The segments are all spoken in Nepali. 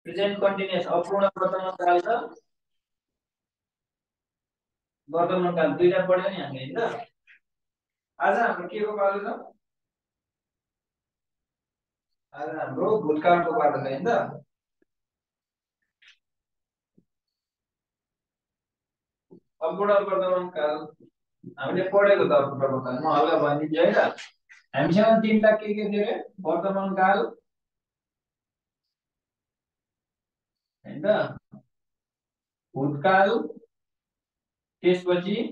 प्रेजेन्ट कन्टिन्युअस अपूर्ण वर्तमान काल र वर्तमान काल दुईटा पढ्यो नि हामीले हैन त। आज हाम्रो के को पालो छ? आज हाम्रो भूतकालको पालो छ हैन त। अपूर्ण वर्तमान काल हामीले पढेको त अपूर्ण वर्तमान म हल्का भनिदिन्छु है त। हामीसँग तीनटा के थियो रे? वर्तमान काल हैन त, भूतकाल, त्यसपछि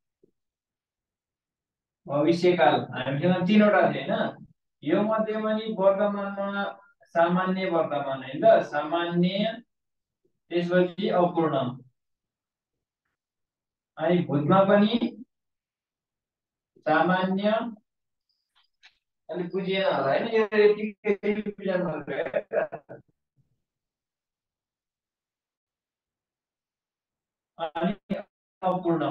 भविष्यकाल। हामीसँग तीनवटा थियो हैन। यो मध्येमा नि वर्तमानमा सामान्य वर्तमान हैन त, सामान्य त्यसपछि अपूर्ण, अनि भूतमा पनि सामान्य। अलि बुझिएन होला हैन, यो यतिकै बुझ्नु पर्छ। अनि अपूर्ण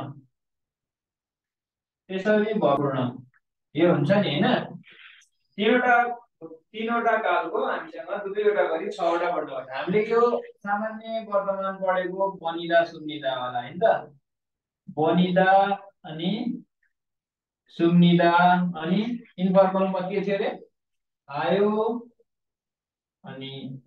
त्यसरी भपूर्ण यो हुन्छ नि हैन। तीनवटा कालको हामीसँग दुईवटा गरी 6 वटा पढ्नु पर्छ। हामीले यो सामान्य वर्तमान पढेको बनिदा सुन्निदा होला हैन त। बनिदा अनि सुन्निदा अनि इन्फर्मलमा के थियो रे? आयो अनि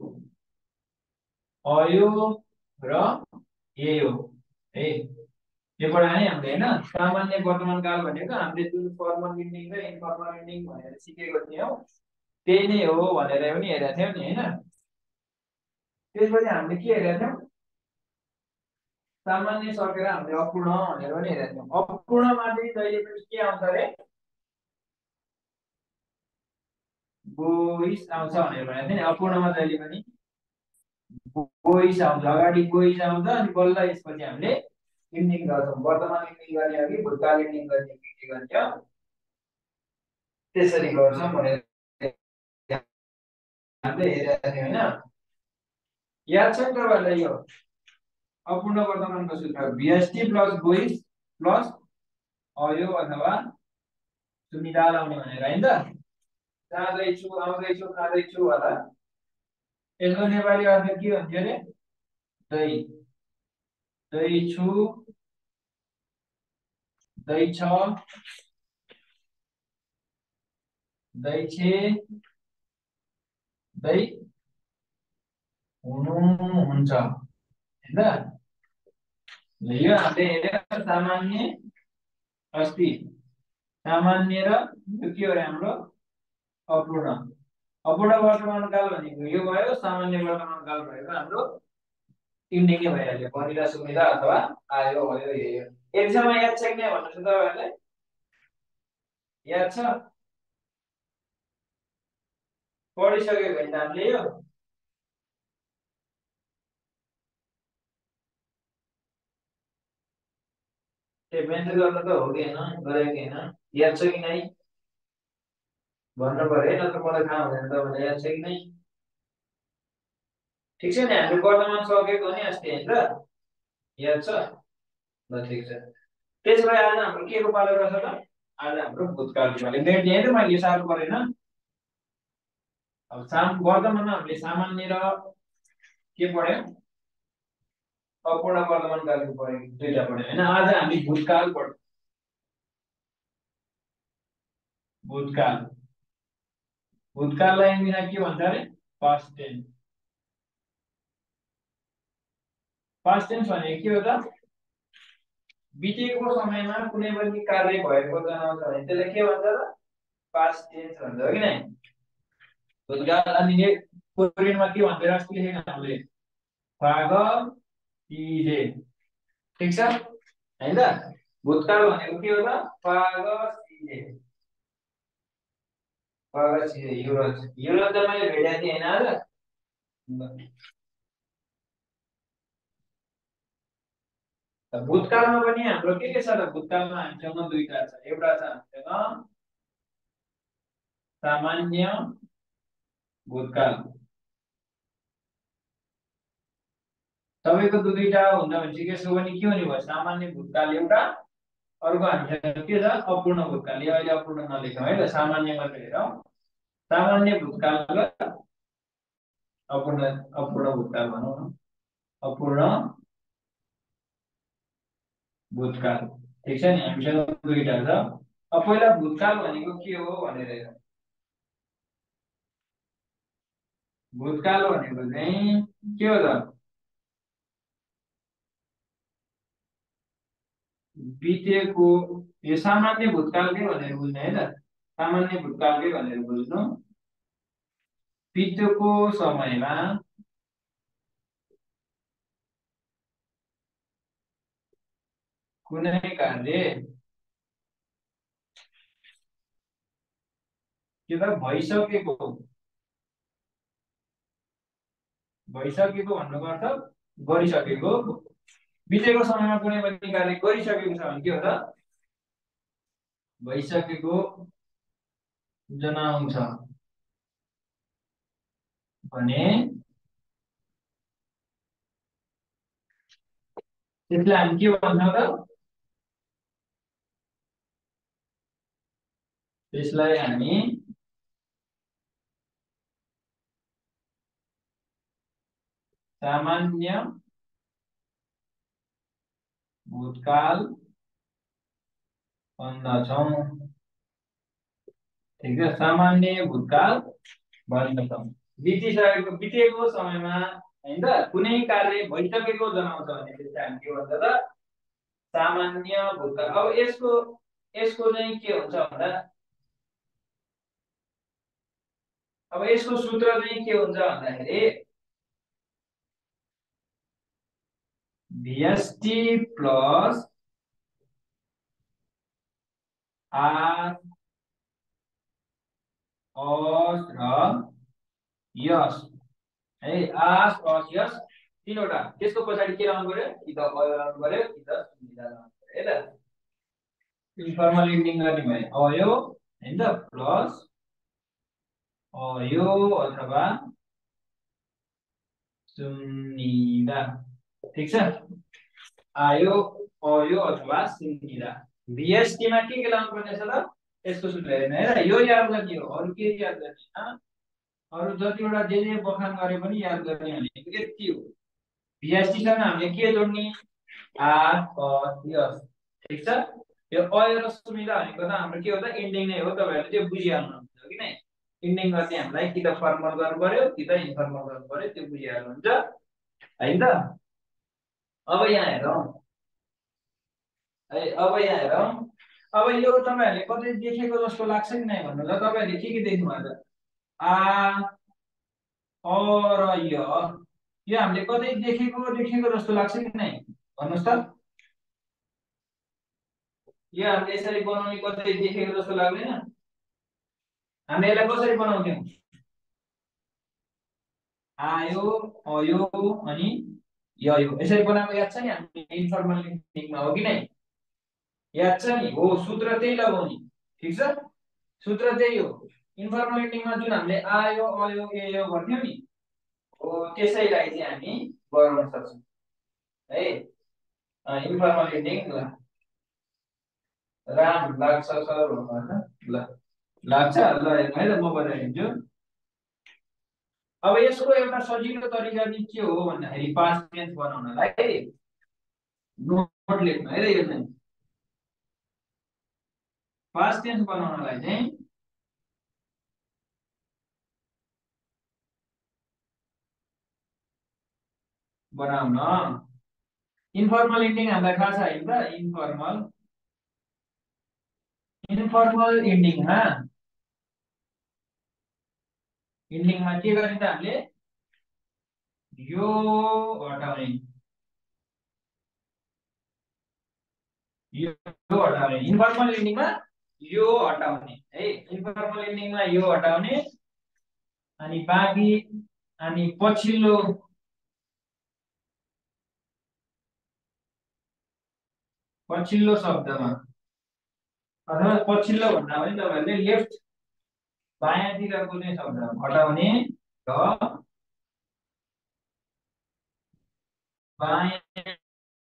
अयो र यो है। यो पढाए नि हामीले हैन। सामान्य वर्तमान काल भनेको हामीले जुन फर्मल इन्डिङ र इन्फर्मल इन्डिङ भनेर सिकेको थियौं त्यही नै हो भनेर पनि हेरेको थियौं नि हैन। त्यसपछि हामीले के हेरेका थियौं? सामान्य सकेर हामीले अपूर्ण भनेर पनि हेरेका थियौं। अपूर्णमा चाहिँ जहिले पनि के आउँछ रे? गोइस आउँछ भनेर भनेको थिएँ नि। अपूर्णमा जहिले पनि गोइस आउँछ, अगाडि गोइस आउँछ अनि बल्ल यसपछि हामीले इन्डिङ गर्छौं। वर्तमान इन्डिङ गर्ने अघि भूतकाल इन्डिङ गर्ने के गर्छौं? त्यसरी गर्छौं भनेर हामीले हेरेका थियौं हैन। याद छ नि तपाईहरुलाई यो अपूर्ण वर्तमानको सूत्र VST प्लस गोइस प्लस अयो अथवा सुनिदा लाउने भनेर हैन त। जाँदैछु, आउँदैछु, खाँदैछु होला। यसको नेपाली अर्थ के हुन्थ्यो रे? दही, दही छु, दही छ, दही छे, दही हुनुहुन्छ हैन। यो हामीले हेर्यो सामान्य अस्ति सामान्य र यो के हो रे हाम्रो अपूर्ण। अपूर्ण वर्तमान काल भनेको यो भयो, सामान्य वर्तमान काल भनेको हाम्रो इन्डिङै भइहाल्यो। बनिदा सुनिदा अथवा आयो भयो यो। एक्जाममा याद छ कि नै भन्नुस् त तपाईहरुलाई? याद छ? पढिसकेको होइन हामीले यो? मेन्सन गर्नु त हो कि होइन? गरेको कि होइन? याद छ कि नै भन्नु पर्यो है, नत्र मलाई थाहा हुँदैन तपाईँलाई याद छ कि नै। ठिक छ नि, हामीले वर्तमान सकेको नि अस्ति हैन त? याद छ? ल ठिक छ। त्यसपछि आज हाम्रो के को पालो रहेछ त? आज हाम्रो भूतकालको पालो। डेट दिएँ त मैले, यो सार्नु परेन। अब वर्तमानमा हामीले सामान्य र के पढ्यौं? अपूर्ण वर्तमान कालको पढ्यौं, दुईटा पढ्यौं हैन। आज हामी भूतकाल पढ्छौं। भूतकाल, भूतकाललाई इङ्ग्लिसमा के भन्छ रे? Past tense. पास्ट टेन्स भनेको के हो त? बितेको समयमा कुनै पनि कार्य भएको जनाउँछ भने त्यसलाई के भन्छ त? पास्ट टेन्स भन्छ हो कि नै? भूतकाल अनि कोरियनमा के भन्छ अस्ति लेखेको हामीले? पागसिजे। ठीक छ हैन त? भूतकाल भनेको के हो त? पागसिजे। पागसिजे युरोज। युरोज त मैले भेटेको थिएँ हैन आज? भूतकालमा पनि हाम्रो के छ त? भूतकालमा हामीसँग दुईटा छ। एउटा छ हामीसँग सामान्य भूतकाल। तपाईको दुईटा हुन्छ भने चाहिँ यसको पनि के हुने भयो? सामान्य भूतकाल एउटा, अर्को हामीसँग के छ? अपूर्ण भूतकाल। यो अहिले अपूर्ण नलेखौँ है त, सामान्य मात्र हेरौँ। सामान्य भूतकाल र अपूर्ण अपूर्ण भूतकाल भनौँ न, अपूर्ण भूतकाल। ठिक छ नि, हामीसँग दुईटा छ। अब पहिला भूतकाल भनेको के हो भनेर हेरौँ। भूतकाल भनेको चाहिँ के हो त? बितेको, यो सामान्य भूतकालकै भनेर बुझ्नु है त, सामान्य भूतकालकै भनेर बुझ्नु। बितेको समयमा कुनै कार्य के त भइसकेको, भइसकेको भन्नुको अर्थ गरिसकेको। बितेको समयमा कुनै पनि कार्य गरिसकेको छ भने के हो त? भइसकेको जनाउँछ भने त्यसलाई हामी के भन्छौँ त? त्यसलाई हामी सामान्य भूतकाल भन्दछौँ। ठिक छ, सामान्य भूतकाल भन्दछौँ। बितेको समयमा हैन त कुनै कार्य भइसकेको जनाउँछ भने त्यसलाई हामी के भन्छ त? सामान्य भूतकाल। अब यसको यसको चाहिँ के हुन्छ भन्दा, अब यसको सूत्र चाहिँ के हुन्छ भन्दाखेरि VST प्लस आर अस र यस है। आस अस यस तीनवटा, त्यसको पछाडि के लाउनु पर्यो? कि त अयो लाउनु पर्यो कि त सुविधा लाउनु पर्यो है त। इन्फर्मल इन्डिङ गर्ने भयो अयो हैन त प्लस अयो अथवा सुनिदा। ठिक छ, आयो अयो अथवा सुनिदा। VST मा के लाउनु पर्ने छ त? यसको सूत्र हेर्नु है त, यो याद गर्ने हो, अरु के याद गर्ने? अरु जतिवटा जे बखान गरे पनि याद गर्ने भनेको यति हो। VST सँग हामीले के जोड्ने? आर अस यस। ठिक छ, यो अयो र सुविधा भनेको त हाम्रो के हो त? इन्डिङ नै हो। तपाईहरुले त्यो बुझिहाल्नुहुन्छ हो कि नै? इन्डिङ गर्ने हामीलाई कि त फर्मल गर्नु पर्यो कि त इन्फर्मल गर्नु पर्यो, त्यो बुझिहाल्नुहुन्छ हैन त? अब यहाँ हेरौँ है, अब यहाँ हेरौँ। अब यो तपाईहरुले कतै देखेको जस्तो लाग्छ कि नै भन्नु त? तपाईहरुले के देख्नु भएको छ? आ अ र यो हामीले कतै देखेको जस्तो लाग्छ कि नै भन्नुस् त? यो हामीले यसरी बनाउने कतै देखेको जस्तो लाग्दैन? हामीले यसलाई कसरी बनाउँथ्यौं? आयो अयो अनि यो यसरी बनाएको याद छ नि? हामीले इन्फर्मल इन्डिङमा हो कि नै? याद छ नि? हो, सूत्र त्यही लगाउने। ठीक छ, सूत्र त्यही हो। इन्फर्मल इन्डिङमा जुन हामीले आयो अयो एयो गर्थ्यौं नि, हो त्यसैलाई चाहिँ हामी गराउन सक्छौं है। इन्फर्मल इन्डिङ ल राम लाग्छ सर भन्नु ल लाग्छ ल, हेर्नु है त, म बताइदिन्छु। अब यसको एउटा सजिलो तरिका चाहिँ के हो भन्दाखेरि पास्ट टेन्स बनाउनलाई नोट लेख्नु है त। यो चाहिँ पास्ट टेन्स बनाउनलाई चाहिँ बनाउन इन्फर्मल इन्डिङ हामीलाई थाहा छ हैन त? इन्फर्मल इन्डिङमा के गर्ने त? हामीले यो हटाउने, यो हटाउने। इन्फर्मल इन्डिङमा यो हटाउने है। इन्फर्मल इन्डिङमा यो हटाउने अनि बाँकी अनि पछिल्लो शब्दमा अथवा पछिल्लो भन्दा पनि तपाईहरुले लेफ्ट बायाँतिरको चाहिँ शब्द हटाउने र बायाँ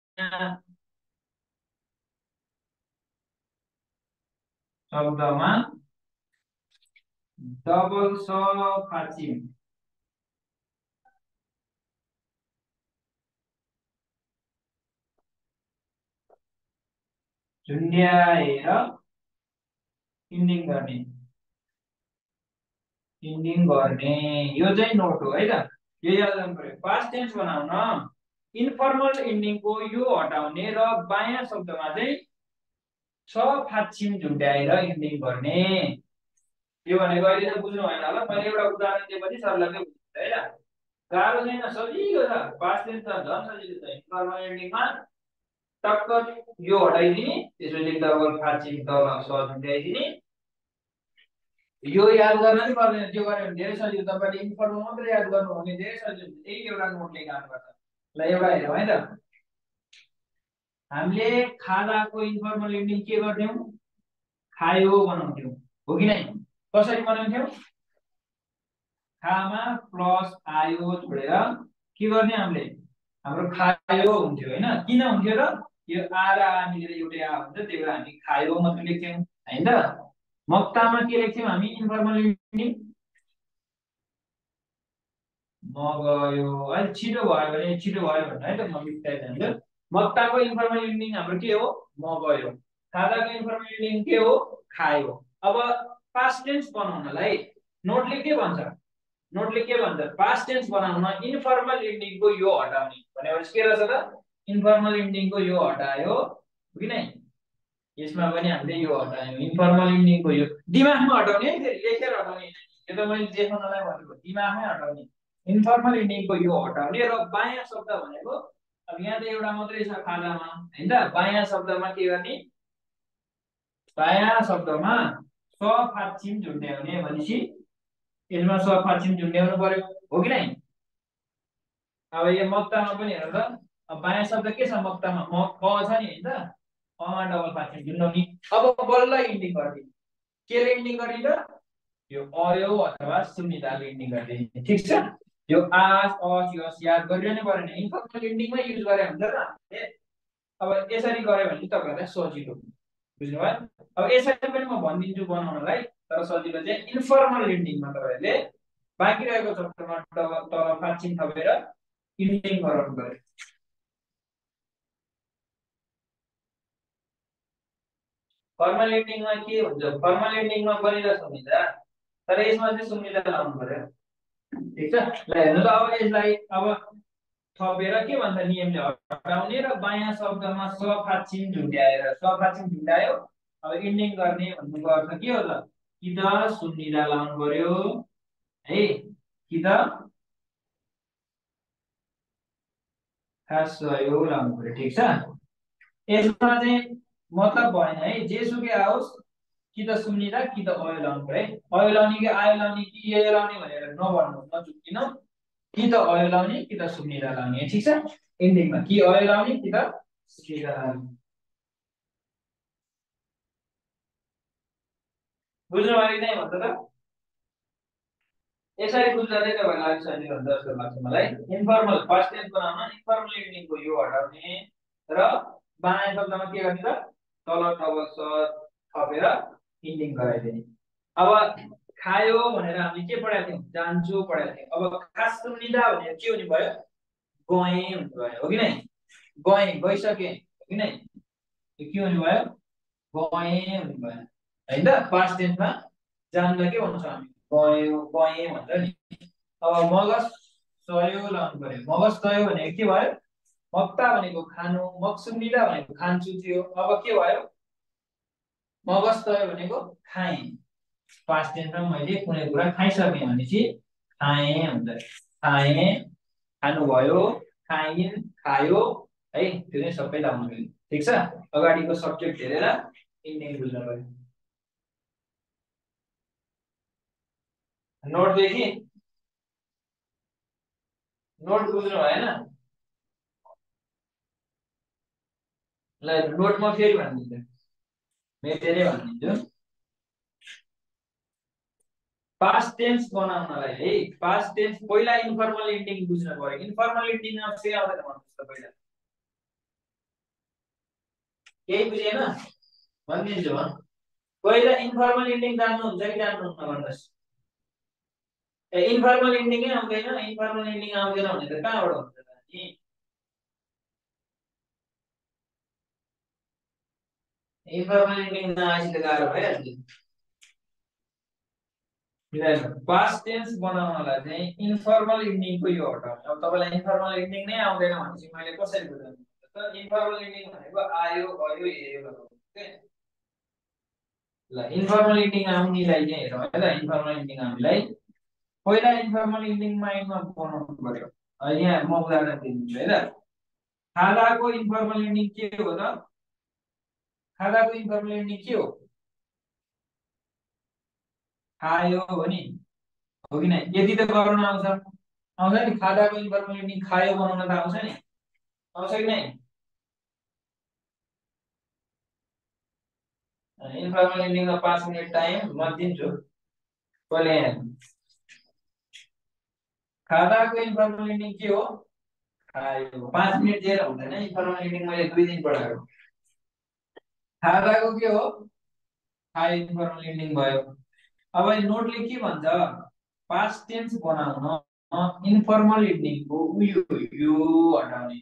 शब्दमा डबल स फाचिम झुन्ड्याएर इन्डिङ गर्ने यो चाहिँ नोट हो है त। यो याद गर्नु पर्यो। पास्ट टेन्स बनाउन इन्फर्मल इन्डिङको यो हटाउने र बायाँ शब्दमा चाहिँ छ फाछिम झुन्ड्याएर इन्डिङ गर्ने। यो भनेको अहिले चाहिँ बुझ्नु भएन होला, मैले एउटा उदाहरण दिएपछि सरलाई चाहिँ बुझ्नुहुन्छ है त। गाह्रो छैन, सजिलो छ। पास्ट टेन्स त झन् सजिलो छ। इन्फर्मल इन्डिङमा टक्क यो हटाइदिने, त्यसपछि डबल फाछिम तल स झुन्ड्याइदिने। यो याद गर्न नि पर्दैन, त्यो गऱ्यो भने धेरै सजिलो। तपाईँले इन्फर्मल मात्रै याद गर्नु हो भने धेरै सजिलो हुन्छ। त्यही एउटा नोटले गर्नुपर्छ। ल एउटा हेरौँ है त। हामीले खाजाको इन्फर्मल इन्डिङ के गर्थ्यौँ? खायो बनाउँथ्यौँ, हो कि नै? कसरी बनाउँथ्यौँ? खामा प्लस आयो जोडेर के गर्ने हामीले? हाम्रो खायो हुन्थ्यो हैन? किन हुन्थ्यो र? यो आ र आ मिलेर एउटै आ हुन्छ, त्यही भएर हामी खायो मात्र लेख्थ्यौँ हैन त? मक्तामा के लेख्थ्यौँ हामी इन्फर्मल इन्डिङ? मगयो। अहिले छिटो भयो भने छिटो भयो भन्नु है त, म बिस्तारै जान्छु। मक्ताको इन्फर्मल इन्डिङ हाम्रो के हो? मगयो। खाजाको इन्फर्मल इन्डिङ के हो? खायो। अब पास्ट टेन्स बनाउनलाई नोटले के भन्छ? नोटले के भन्छ? पास्ट टेन्स बनाउन इन्फर्मल इन्डिङको यो हटाउने भनेपछि के रहेछ त? इन्फर्मल इन्डिङको यो हटायो, हो कि नै? यसमा पनि हामीले यो हटायौँ। इन्फर्मल इन्डिङको यो दिमागमा हटाउने है, फेरि लेखेर हटाउने। यो त मैले देखाउनलाई भनेको, दिमागमै हटाउने। इन्फर्मल इन्डिङको यो हटाउने र बायाँ शब्द भनेको अब यहाँ त एउटा मात्रै छ खाजामा हैन त? बायाँ शब्दमा के गर्ने? बायाँ शब्दमा स फाछिम झुन्ड्याउने भनेपछि यसमा स फाछिम झुन्ड्याउनु पर्यो, हो कि नै? अब यो मक्तामा पनि हेर त। अब बायाँ शब्द के छ मक्तामा? म क छ नि हैन त? अमा डबल फाछिम झुन्ड्याउने। अब बल्ल इन्डिङ गरिदिने। केले इन्डिङ गरिदिन्छ? यो अयो अथवा सुन्निदाले इन्डिङ गरिदिने। ठिक छ? यो आस अस यस याद गरिरहनु पर्यो नि। इन्फर्मल इन्डिङमै युज गरे हुन्छ त हामीले। अब यसरी गरे भने तपाईँहरूलाई सजिलो बुझ्नुभयो? अब यसरी पनि म भनिदिन्छु बनाउनलाई, तर सजिलो चाहिँ इन्फर्मल इन्डिङमा तपाईँहरूले बाँकी रहेको शब्दमा तल फाछिम थपेर इन्डिङ गराउनु पर्यो। फर्मल इन्डिङमा के हुन्छ? फर्मल इन्डिङमा बनिरहेको सुन्निदा, तर यसमा चाहिँ सुन्निदा लाउनु पर्यो। ठिक छ? ल हेर्नु त। अब यसलाई अब थपेर के भन्छ नियमले? हटाउने र बायाँ शब्दमा स फाछिम झुन्ड्याएर। स फाछिम झुन्ड्यायो, अब इन्डिङ गर्ने भन्नुको अर्थ के हो त? कि त सुन्निदा लाउनु पर्यो है, कि त खास सहयोग लाउनु पर्यो। ठिक छ? यसमा चाहिँ मतलब भएन है, जेसुकै आओस्, कि त सुन्निदा कि त अयो लाउनु पर्यो है। अयो लाउने कि आयो लाउने कि यो लाउने भनेर नभन्नु, नचुक्किनु। कि त अयो लाउने कि त सुन्निदा लाउने। ठिक छ? इन्डिङमा कि अयो लाउने कि त सुन्निदा लाउने। बुझ्नु भयो कि नै भन्छ त? यसरी बुझ्दा चाहिँ तपाईँलाई अलिक सजिलो हुन्छ जस्तो लाग्छ मलाई। इन्फर्मल फर्स्ट टेन्स बनाउन इन्फर्मल इन्डिङको यो हटाउने र बायाँ शब्दमा के गर्ने त? तल डबल स थपेर इन्डिङ गराइदिने। अब खायो भनेर हामीले के पढाएको थियौँ? जान्छु पढाएको थियौँ। अब खास सुन्निदा भनेर के हुने भयो? गएँ हुने भयो, हो कि नै? गएँ, गइसकेँ, हो कि नै? यो के हुने भयो? गएँ हुने भयो हैन त? पास्ट टेन्समा जान्दा के भन्छौँ हामी? गयो, गएँ भन्छ नि। अब मगज सयो लाउनु पर्यो। मगज सयो भनेको के भयो? मक्ता भनेको खानु, मकसुन्निदा भनेको खान्छु थियो। अब के भयो? मगज सयो भनेको खाएँ। पास्ट टेन्समा मैले कुनै कुरा खाइसकेँ भनेपछि खाएँ हुन्छ। खाएँ, खानुभयो, खाइन्, खायो है, त्यो चाहिँ सबै लाउनु पर्यो। ठिक छ? अगाडिको सब्जेक्ट हेरेर इन्डिङ बुझ्नु पर्यो। नोटदेखि नोट बुझ्नु भएन? ल नोट म फेरि भनिदिन्छु, मेटेरै भनिदिन्छु। पास्ट टेन्स बनाउनलाई है, पास्ट टेन्स पहिला इन्फर्मल इन्डिङ बुझ्नु पर्यो। इन्फर्मल इन्डिङमा के आउँदैन भन्नुहोस् त? पहिला केही बुझेन? भनिदिन्छु म। पहिला इन्फर्मल इन्डिङ जान्नुहुन्छ कि जान्नुहुन्न भन्नुहोस्? ए इन्फर्मल इन्डिङै आउँदैन, इन्फर्मल इन्डिङ आउँदैन भने त कहाँबाट हुन्छ त नि? इन्फर्मल एन्डिङमा आइसले गाह्रो भइहाल्छ। मिलाइदिनु पास्ट टेन्स बनाउनलाई चाहिँ इन्फर्मल एन्डिङको यो हटाउने। अब तपाईलाई इन्फर्मल एन्डिङ नै आउँदैन भनेपछि मैले कसरी बुझाउनु त इन्फर्मल एन्डिङ भनेको आयो गयो हेर्यो लगाउनु ओके। ल इन्फर्मल एन्डिङ आउनेलाई चाहिँ हेरौँ है त। इन्फर्मल एन्डिङ आउनेलाई पहिला इन्फर्मल एन्डिङ माइन्डमा बनाउनु पर्यो। यहाँ म उदाहरण दिन्छु है त। खादाको इन्फर्मल एन्डिङ के हो त? खादाको इन्फर्मल एन्डिङ के हो? खायो हो नि, हो कि नहीं? यदि त गर्न आउँछ आउँछ नि। खादाको इन्फर्मल एन्डिङ खायो बनाउन त आउँछ नि, आउँछ कि नहीं? इन्फर्मल एन्डिङमा 5 मिनट टाइम म दिन्छु। पहिले खादाको इन्फर्मल एन्डिङ के हो? खायो। 5 मिनट दिएर हुँदैन। इन्फर्मल एन्डिङ मैले 2 दिन पढाएको। खादाको के हो? खायो इन्फर्मल एन्डिङ भयो। अब नोटले के भन्छ? पास्ट टेन्स बनाउन इन्फर्मल एन्डिङको यो हटाउने।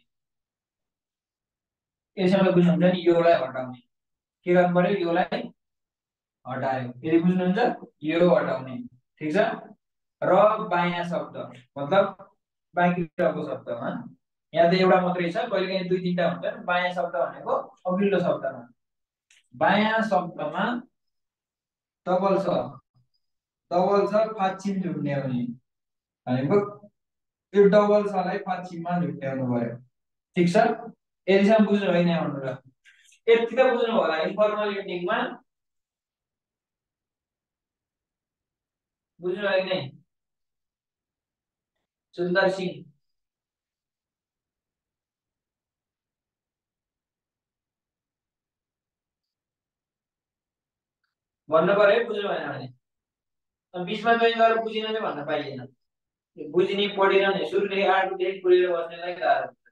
यसैले बुझ्नुहुन्छ नि, योलाई हटाउने। के गर्नु पर्यो? योलाई हटायो। यदि बुझ्नुहुन्छ यो हटाउने, ठीक छ। र बायाँ शब्द मतलब बाँकीको शब्दमा यहाँ त एउटा मात्रै छ, कहिलेकाहीँ 2-3टा हुन्छ। बायाँ शब्द भनेको अघिल्लो शब्दमा। बायाँ शब्दमा डबल छ, डबल छ फाक्षिम झुन्ड्याउने भनेको यो डबल छलाई फाक्षिममा झुन्ड्याउनु पर्यो, ठीक छ। यतिसम्म बुझ्नु होइन भन्नु र? यति त बुझ्नु होला। इन्फर्मल एन्डिङमा बुझ्नु भयो कि नहीं? सुन्दर सिंह भन्नु पर्यो है, बुझ्नु भएन भने। बिचमा जोइन गरेर बुझिन चाहिँ भन्न पाइएन। बुझिने पढिरहने सुरुदेखि आठदेखि पुगेर बस्नेलाई गाह्रो हुन्छ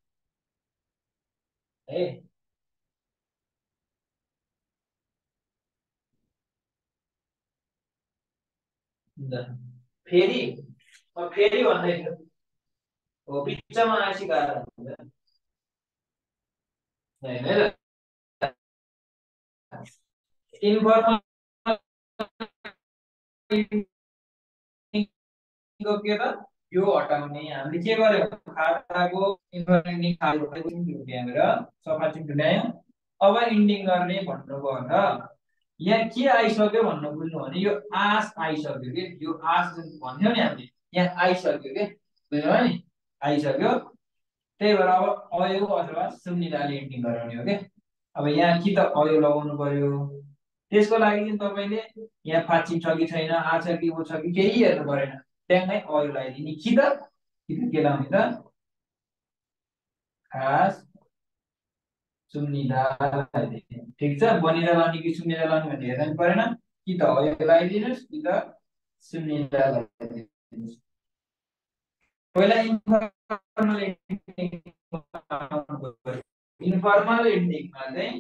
है। फेरि फेरि भन्दै थियो हो, बिचमा आएपछि गाह्रो हुन्छ होइन है त। इन्फर्मल के त यो हटाउने। हामीले के गर्यो? खाताको इन्फर्मल खाएर सफा टिप्यायो। अब इन्डिङ गर्ने भन्नुभयो त यहाँ के आइसक्यो भन्नु बुझ्नु भने यो आस आइसक्यो कि यो आस जुन भन्थ्यो नि हामीले यहाँ आइसक्यो के बुझ्नु नि आइसक्यो। त्यही भएर अब अयो अथवा सुन्निदाले इन्डिङ गराउने हो के। अब यहाँ कि त अयो लगाउनु पर्यो। त्यसको लागि चाहिँ तपाईँले यहाँ फाचिम छ कि छैन, आ छ कि ऊ छ कि केही हेर्नु परेन। ट्याङ्गै अयो लगाइदिने कि त के लाउने त खास सुन्निदा लगाइदिने, ठिक छ। बनिँदा लाउने कि सुन्निदा लाउने भन्ने हेर्नु परेन। कि त अयो लगाइदिनुहोस् कि त सुन्निदा लगाइदिनुहोस्। पहिला इन्फर्मल एन्डिङमा चाहिँ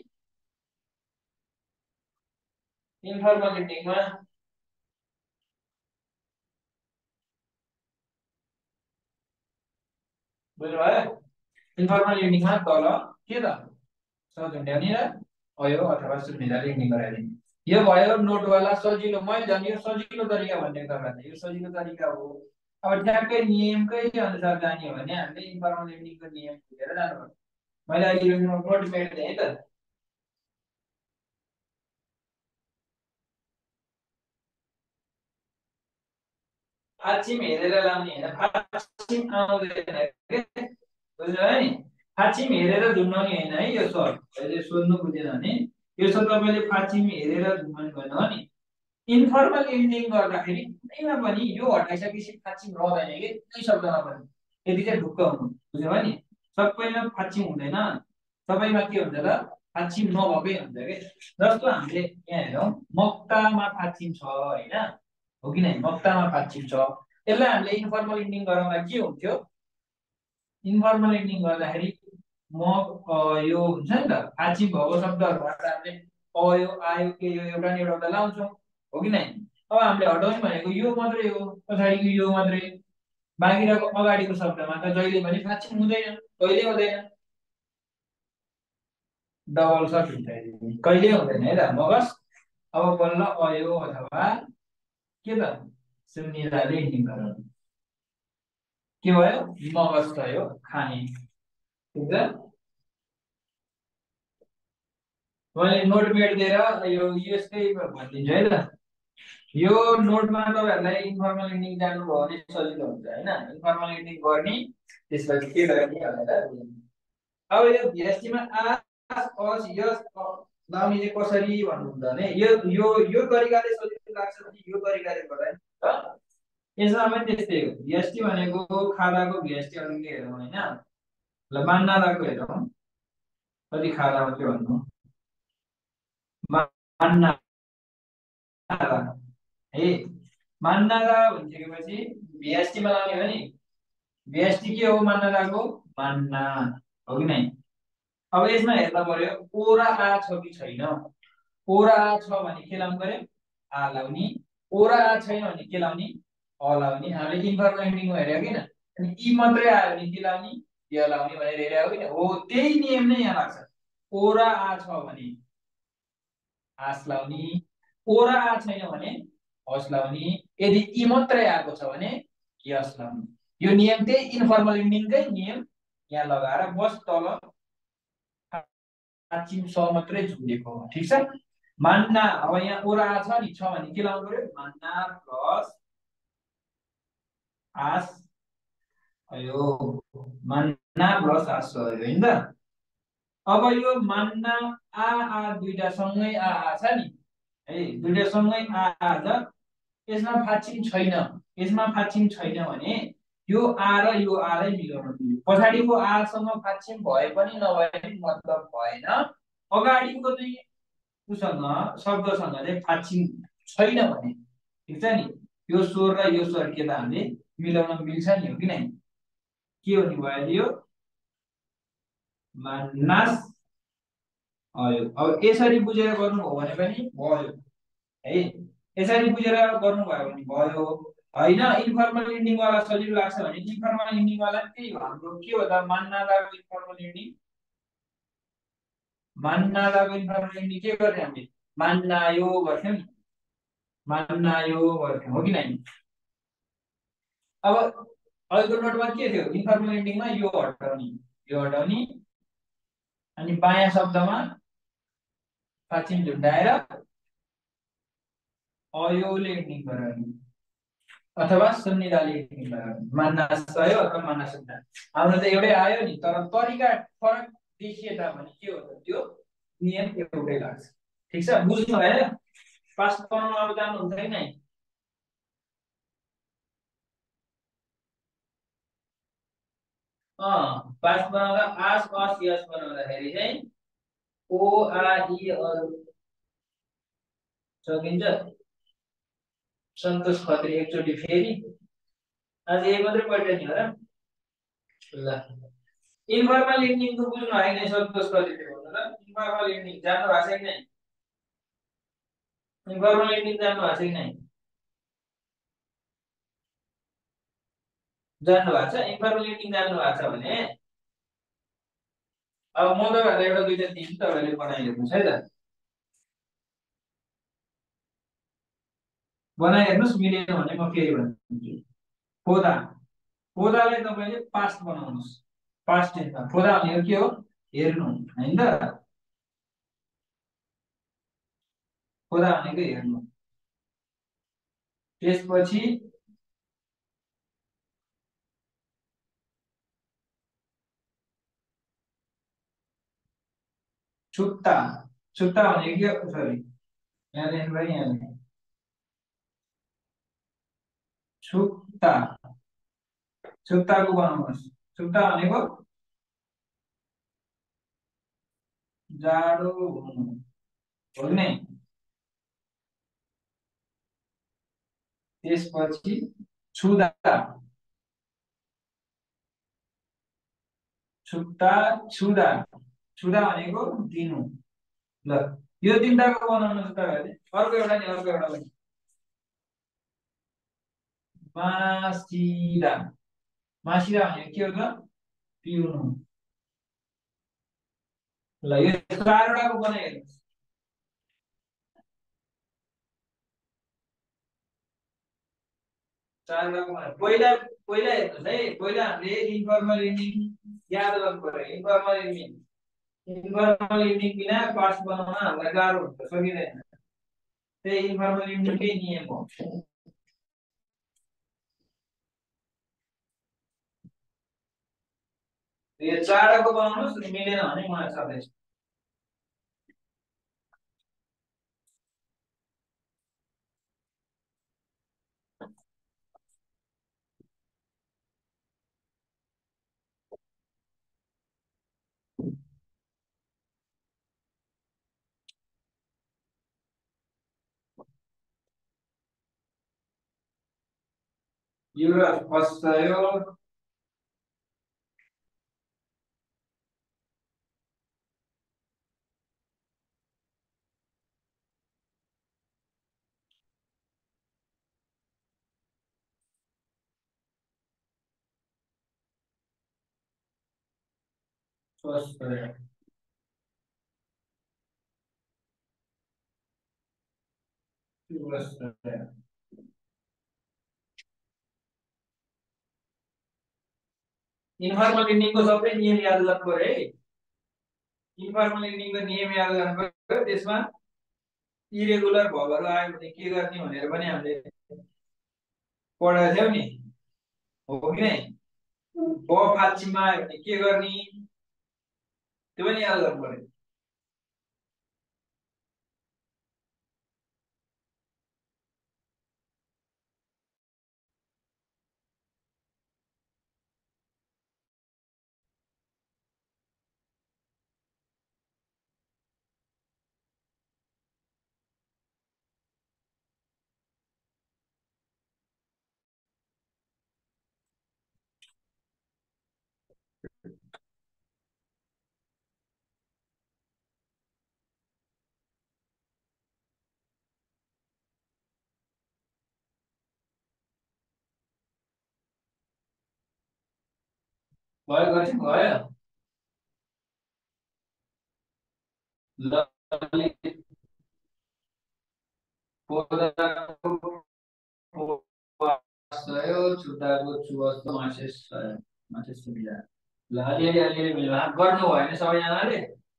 इन्फर्मल एन्डिङमा बुझ्नुभयो? इन्फर्मल एन्डिङमा तल के त स झुन्ड्याउने र अयो अथवा सुन्निदाले इन्डिङ गराइदिने। यो भयो नोटवाला सजिलो। मैले झन् यो सजिलो तरिका भन्ने तपाईँलाई यो सजिलो तरिका हो। अब ठ्याक्कै नियमकै अनुसार जाने हो भने हामीले इन्फर्मल एन्डिङको नियम बुझेर जानुपर्छ। मैले अहिले नोट मेट्दै है त। फाचिम हेरेर लाउने होइन, फाचिम आउँदैन के बुझ्नुभयो नि। फाचिम हेरेर झुन्डाउने होइन है यो सर। अहिले सोध्नु बुझेन भने यो छ तपाईँले फाचिम हेरेर झुन्डाउने भन्नु हो नि। इन्फर्मल एन्डिङ गर्दाखेरि कुनैमा पनि यो हटाइसकेपछि फाचिम रहँदैन कि कुनै शब्दमा पनि। यदि चाहिँ ढुक्क हुनु बुझ्नुभयो नि। सबैमा फाचिम हुँदैन, सबैमा के हुन्छ त फाचिम नभएकै हुन्छ कि। जस्तो हामीले यहाँ हेरौँ मक्तामा फाचिम छ होइन, हो कि नै? मक्तामा फाचिम छ। यसलाई हामीले इन्फर्मल एन्डिङ गराउँदा के हुन्थ्यो? इन्फर्मल एन्डिङ गर्दाखेरि म यो हुन्छ नि त फाचिम भएको शब्दहरूबाट हामीले अयो आयो के यो एउटा न एउटा लाउँछौँ, हो कि नै? अब हामीले हटाउने भनेको यो मात्रै हो, पछाडिको यो मात्रै। बाँकी रहेको अगाडिको शब्दमा त जहिले पनि फाचिम हुँदैन, कहिले हुँदैन। डबल सर्ट हुन्छ कहिले हुँदैन है त मगज अब बल्ल अयो अथवा के त सुन्निदाले इन्डिङ गराउनु के भयो मगज भयो खाने ठिक छ मैले नोट मेटिदिएर यो यसकै भनिदिन्छु है त यो नोटमा तपाईँहरूलाई इन्फर्मल इन्डिङ जान्नुभयो भने सजिलो हुन्छ होइन इन्फर्मल इन्डिङ गर्ने त्यसपछि के गर्ने भनेर अब यो भिएसटीमा आस अस यस लाउने चाहिँ कसरी भन्नुहुन्छ भने यो तरिकाले सजिलो लाग्छ भने यो तरिकाले गर्दा नि त यसमा पनि त्यस्तै हो भिएसटी भनेको खादाको भिएसटी अलिकति हेरौँ होइन ल मान्नादाको हेरौँ कति खादा मात्रै भन्नु मान्नादा है मान्नादा भनिसकेपछि भिएसटीमा लाउने हो नि भिएसटी के हो मान्नादाको मान्ना हो कि नै अब यसमा हेर्दा पर्यो ओ र आ छ कि छैन ओ र आ छ भने के लाउनु पर्यो आ लाउने ओ र आ छैन भने के लाउने अ लाउने हामीले इन्फर्मल इन्डिङमा हेर्यो किन अनि ई मात्रै आयो भने के लाउने य लाउने भनेर हेरेको हो किन हो त्यही नियम नै यहाँ लाग्छ ओ र आ छ भने आस लाउने ओ र आ छैन भने हस लाउने यदि ई मात्रै आएको छ भने यस लाउने यो नियम त्यही इन्फर्मल इन्डिङकै नियम यहाँ लगाएर बस तल पाँचिम स मात्रै जोडेको हो ठिक छ मान्ना अब यहाँ ओरा छ नि छ भने के लाउनु पर्यो मान्ना प्लस आस भयो मान्ना प्लस आस भयो हैन त अब यो मान्ना आ दुईटा सँगै आ छ नि है दुईटा सँगै आ छ यसमा फाचिम छैन भने यो आ र यो आ लाई मिलाउन दियो पछाडिको आ सँग फाचिम भए पनि नभए पनि मतलब भएन अगाडिको चाहिँ उसँग शब्दसँग चाहिँ फाचिम छैन भने ठिक छ नि यो स्वर र यो स्वर के त हामीले मिलाउन मिल्छ नि हो कि नै के हो नि भयो यो मान्नास आयो अब यसरी बुझेर गर्नुभयो भने पनि भयो है यसरी बुझेर गर्नुभयो भने भयो होइन इन्फर्मल इन्डिङ वाला सजिलो लाग्छ भने इन्फर्मल इन्डिङ वाला त्यही हो हाम्रो के हो त मान्नादाको इन्फर्मल इन्डिङ मान्नादाको इन्फर्मल इन्डिङ के गर्ने हामीले मान्नायो गर्थ्यौँ नि मान्नायो गर्थ्यौँ हो कि नै अब अहिलेको नोटमा के थियो इन्फर्मल इन्डिङमा यो हटाउने अनि बायाँ शब्दमा पाछिम झुन्डाएर अयोले इन्डिङ गराउने अथवा सुन्निदाले इन्डिङ गराउने मान्नास आयो अथवा मान्नास हाम्रो त एउटै आयो नि तर तरिका फरक देखिए तापनि के हो त त्यो नियम एउटै लाग्छ ठिक छ बुझ्नु भयो पास्ट बनाउन अब जान्नुहुन्छ कि नै पास्ट बनाउँदा आस अस यस बनाउँदाखेरि चाहिँ ओ आ इ अरु सकिन्छ सन्तोष खत्री एकचोटि फेरि आज यही मात्रै पढ्यो नि हो र ल इन्फर्मल इन्डिङको बुझ्नु है नै सन्तोष खत्रीले भन्नु ल इन्फर्मल इन्डिङ जान्नु भएको छ कि नै इन्फर्मल इन्डिङ जान्नु भएको छ कि नै जान्नु भएको छ इन्फर्मल इन्डिङ जान्नु भएको छ भने अब म तपाईँहरूलाई एउटा दुईटा दिन्छु तपाईँहरूले बनाइहेर्नुहोस् है त बनाइहेर्नुहोस् मिलेन भने म फेरि भन्छु फोदा फोदालाई तपाईँले पास्ट बनाउनुहोस् पास्ट टेन्समा फोदा भनेको के हो हेर्नु होइन त फोदा भनेको हेर्नु त्यसपछि छुट्टा छुट्टा भनेको के हो सरी यहाँ लेख्नु भयो यहाँ छुट्टा छुट्टाको बनाउनुहोस् छुट्टा भनेको जाडो हुनु हो कि नै त्यसपछि छुदा छुट्टा छुदा छुदा भनेको दिनु ल यो तिनटाको बनाउनुहोस् तपाईँहरूले अर्को एउटा नि अर्को एउटा पनि मासिदा मासिदा भनेको के हो त पिउनु ल यो चारवटाको बनाइहेर्नुहोस्। चारवटाको बनाए पहिला पहिला हेर्नुहोस् है, पहिला हामीले इन्फर्मल इन्डिङ याद गर्नु पर्यो। इन्फर्मल इन्डिङ बिना पार्ट्स बनाउन हामीलाई गाह्रो हुन्छ, सकिँदैन। त्यही इन्फर्मल इन्डिङकै नियम हो। यो चारवटाको बनाउनुहोस्, मिलेन भने मलाई छाड्दैछ। यो फर्स्ट यो फर्स्ट इन्फर्मल इन्डिङको सबै नियम याद गर्नु पर्यो है। इन्फर्मल इन्डिङको नियम याद गर्नु पर्यो। त्यसमा इरेगुलर भर्बहरू आयो भने के गर्ने भनेर पनि हामीले पढाएको थियौँ नि, हो कि नै? ब फाँचीमा आयो भने के गर्ने त्यो पनि याद गर्नु पर्यो। भयो गर्छ भयो। ललित पोदाको सयो छुट्टाको चुवस्तो मासेस मासेस मिला। ल अलिअलि अलिअलि मिला गर्नु भयो भने सबैजनाले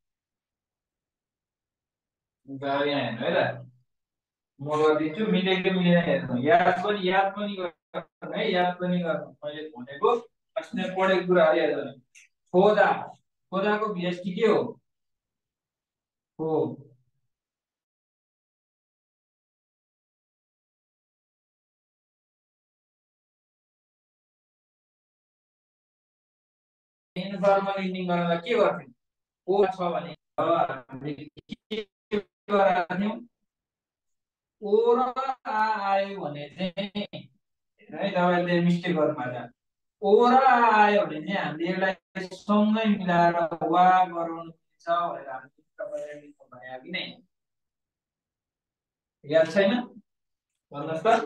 गाह्रो हेर्नु है त। म गरिदिन्छु, मिलेको मिलेन हेर्नु। याद पनि गर्नु है, याद पनि गर्नु। मैले भनेको अस्ति पढेको कुराहरू याद गर्नु। खोदा खोदाको भिएसटी के हो? हो इन्फर्मल इन्डिङ गर्नलाई के गर्थ्यौँ? ओ छ भने हामीले के गरेका थियौँ? ओ र आ आयो भने चाहिँ है तपाईँले मिस्टेक गर्नु भएको छ। ओ र आ आयो भने चाहिँ हामीले यसलाई सँगै मिलाएर वा गराउनु छ भनेर हामीले तपाईँले लेख्नु भयो कि नै? याद छैन? भन्नुहोस् त।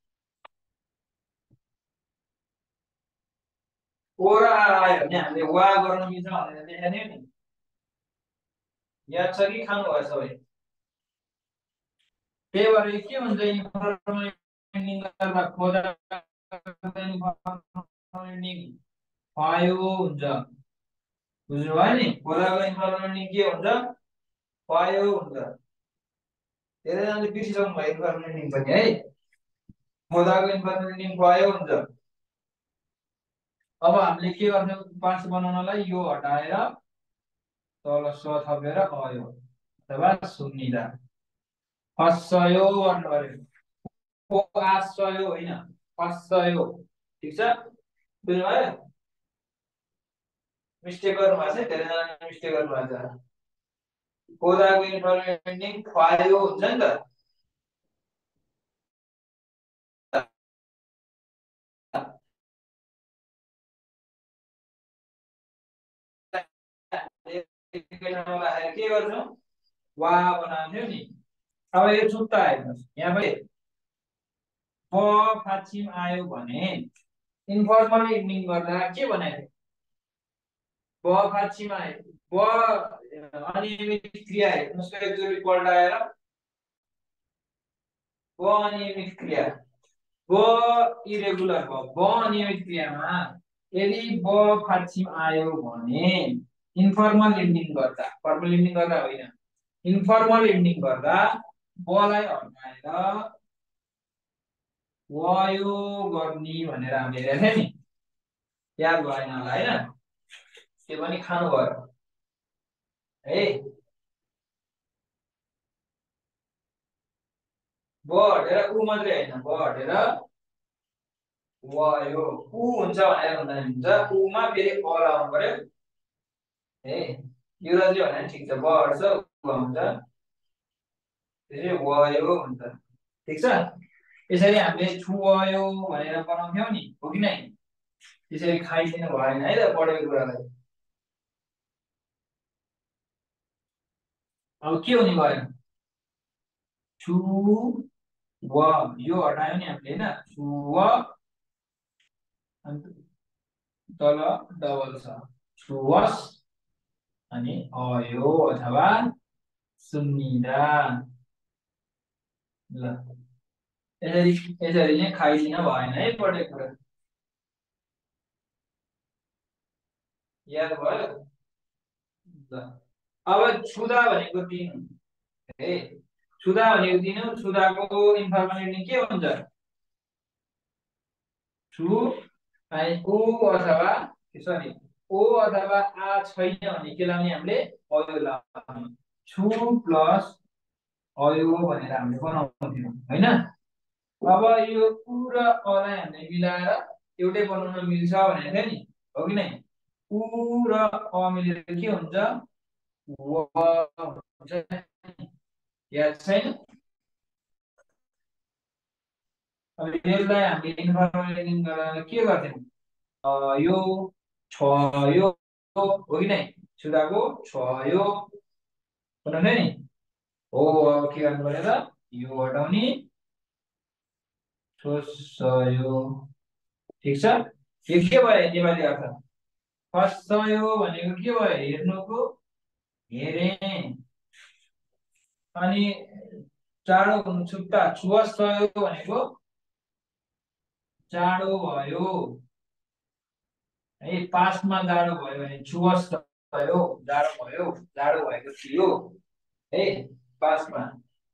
ओ र आ आयो भने हामीले वा गराउनु मिल्छ भनेर लेखेको थियौँ नि। याद छ कि खानु भयो सबै? त्यही भएर के हुन्छ इन्फर्मल इन्डिङ गर्दा खोदा इन्फर्मल इन्डिङ पायो हुन्छ। बुझ्नुभयो नि? खोदाको इन्फर्मल इन्डिङ के हुन्छ? पायो हुन्छ। धेरैजनाले बिर्सिसक्नु भयो इन्फर्मल इन्डिङ पनि है। खोदाको इन्फर्मल इन्डिङ पायो हुन्छ। अब हामीले के गर्छौँ पार्ट्स बनाउनलाई? यो हटाएर तल स थपेर भयो अथवा सुन्निदा फस्यो गर्नु पर्यो। ओ आश्रयो होइन, फस्यो। ठिक छ? बुझ्नुभयो? मिस्टेक गर्नु भएको छ, धेरैजनाले मिस्टेक गर्नु भएको छ। खोदाको इन्फर्मल इन्डिङ पायो हुन्छ नि त। के गर्छौँ? वा बनाउँथ्यौँ नि। अब यो छुट्टा हेर्नुहोस् यहाँ पनि ब फाछिम आयो भने इन्फर्मल इन्डिङ गर्दा के बनायो? ब फाछिम आयो, ब ब अनियमित क्रिया हेर्नुहोस् त एकचोटि पल्टाएर ब अनियमित क्रिया ब इरेगुलर भयो ब अनियमित क्रियामा यदि ब फाक्षिम आयो भने इन्फर्मल इन्डिङ गर्दा फर्मल इन्डिङ गर्दा होइन इन्फर्मल इन्डिङ गर्दा बलाई हटाएर वयो गर्ने भनेर हामीले हेरेको थियौँ नि याद भएन होला हैन त्यो पनि खानु भयो है ब हटेर उ मात्रै हैन ब हटेर वयो उ हुन्छ भनेर भन्दा नि हुन्छ उमा फेरि अ लाउनु पर्यो है यो र चाहिँ भने ठिक छ ब हट्छ उ आउँछ त्यसै वयो हुन्छ ठिक छ यसरी हामीले छुवयो भनेर बनाउँथ्यौं नि हो कि नै त्यसरी खाइदिनु भएन है त पढेको कुरालाई अब के हुने भयो छु व यो हटायो नि हामीले हैन छु व अनि तल डबल छ छुवस अनि अयो अथवा सुन्निदा ल यसरी यसरी चाहिँ खाइदिन भएन है पढेको कुरा याद भयो ल अब छुदा भनेको दिनु है छुदा भनेको दिनु छुदाको इन्फर्मेसन के हुन्छ छु अनि उ अथवा सरी ओ अथवा आ छैन भने के लाउने हामीले अयो लाउने छु प्लस अयो भनेर हामीले बनाउँथ्यौँ हैन अब यो उ र अलाई हामीले मिलाएर एउटै बनाउन मिल्छ भनेको थियो नि हो कि नै उ र अ मिलेर के हुन्छ व हुन्छ याद छैन अब यसलाई हामीले इन्फर्मेसन गरेर के गर्थ्यौँ यो छ यो हो कि नै छुदाको छ यो बनाउने नि हो अब के गर्नु पर्यो त यो हटाउने ठोस्सयो ठिक छ यो के भयो नेपाली अर्थ फस्सयो भनेको के भयो हेर्नुको हेरे अनि चाँडो हुनु छुट्टा छुवस्सयो भनेको जाडो भयो है पास्टमा जाडो भयो भने छुवस् भयो जाडो भएको थियो है पास्टमा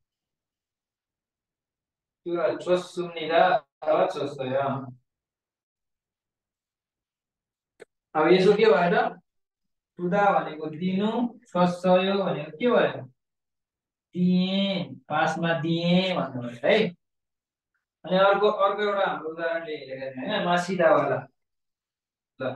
त्यो छोस्सुनिदा अथवा छोस्सयो अब यसो के भयो त टुदा भनेको दिनु छोस्सयो भनेको के भयो दिए पास्टमा दिए भन्नु भयो है अनि अर्को अर्को एउटा हाम्रो उदाहरणले हेरेका थियौँ हैन मासिदावाला ल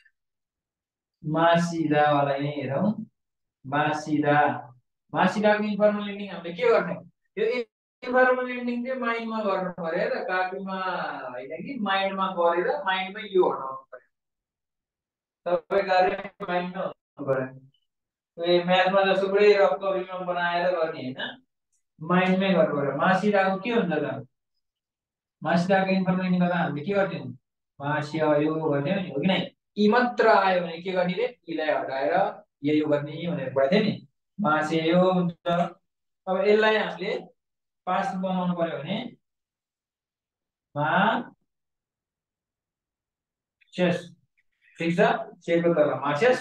मासिदावाला यही हेरौँ मासिदा मासिदाको इन्फर्मल इन्डिङ हामीले के गर्ने यो इन्फर्मल इन्डिङ चाहिँ माइन्डमा गर्नु पर्यो त कापीमा होइन कि माइन्डमा गरेर माइन्डमै यो हटाउनु पर्यो सबै कार्य माइन्डमा हुनु पर्यो ए म्याथमा जस्तो पुरै रफ कपीमा बनाएर गर्ने होइन माइन्डमै गर्नु पर्यो मासिदाको के हुन्छ त मासिदाको इन्फर्मल इन्डिङ गर्दा हामीले के गर्थ्यौँ मासियो गर्थ्यौँ नि हो कि नै यी मात्र आयो भने के गर्ने रे यीलाई हटाएर यो गर्ने भनेर पढाएको थिएँ नि मासेयो हुन्छ अब यसलाई हामीले पास बनाउनु पर्यो भने मा चेस ठिक छ चेको तल मासेस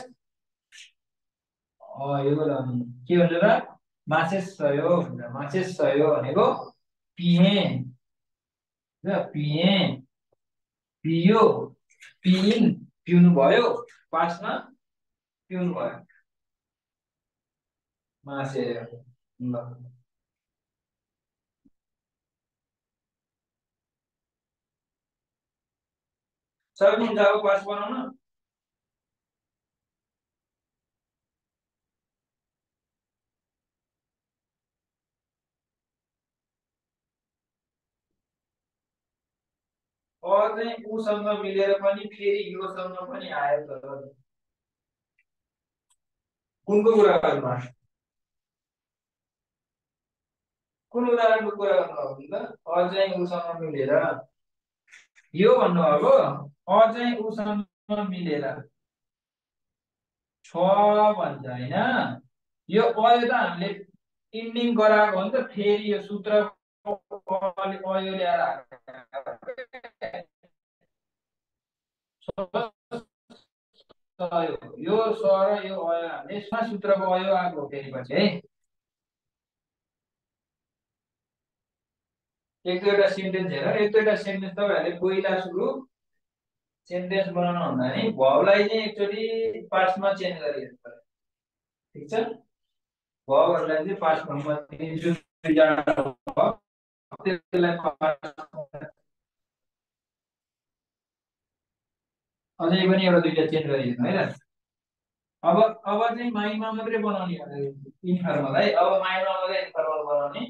यो के भन्छ त मासेस सयो हुन्छ मासेस सयो भनेको पिए पिए पियो पिइन पिउनु भयो पासमा पिउनु भयो मासे ल सक्नुहुन्छ अब पास बनाउन चाहिँ उसँग मिलेर पनि फेरि योसँग पनि आयो त कुनको कुरा गर्नु कुन उदाहरणको कुरा गर्नुभएको त चाहिँ उसँग मिलेर यो भन्नुभएको चाहिँ उसँग मिलेर छ भन्छ हैन। यो अयो त हामीले इन्डिङ गराएको हो नि त, फेरि यो सूत्र अयो ल्याएर यो स र यो अयो हामीले सूत्रको अयो आएको हो फेरि पछि है। एक दुईवटा सेन्टेन्स हेर, एक दुईवटा सेन्टेन्स तपाईँहरूले पहिला सुरु सेन्टेन्स बनाउनु भन्दा नि भवलाई चाहिँ एकचोटि पास्टमा चेन्ज गरिहेर्नु पर्यो। ठिक छ, भवहरूलाई चाहिँ पास्ट फर्ममा दिन्छु, अझै पनि एउटा दुईटा चेन्ज गरिहेर्नु है त। अब चाहिँ माइमा मात्रै बनाउने इन्फर्मल है। अब माइमा मात्रै इन्फर्मल बनाउने।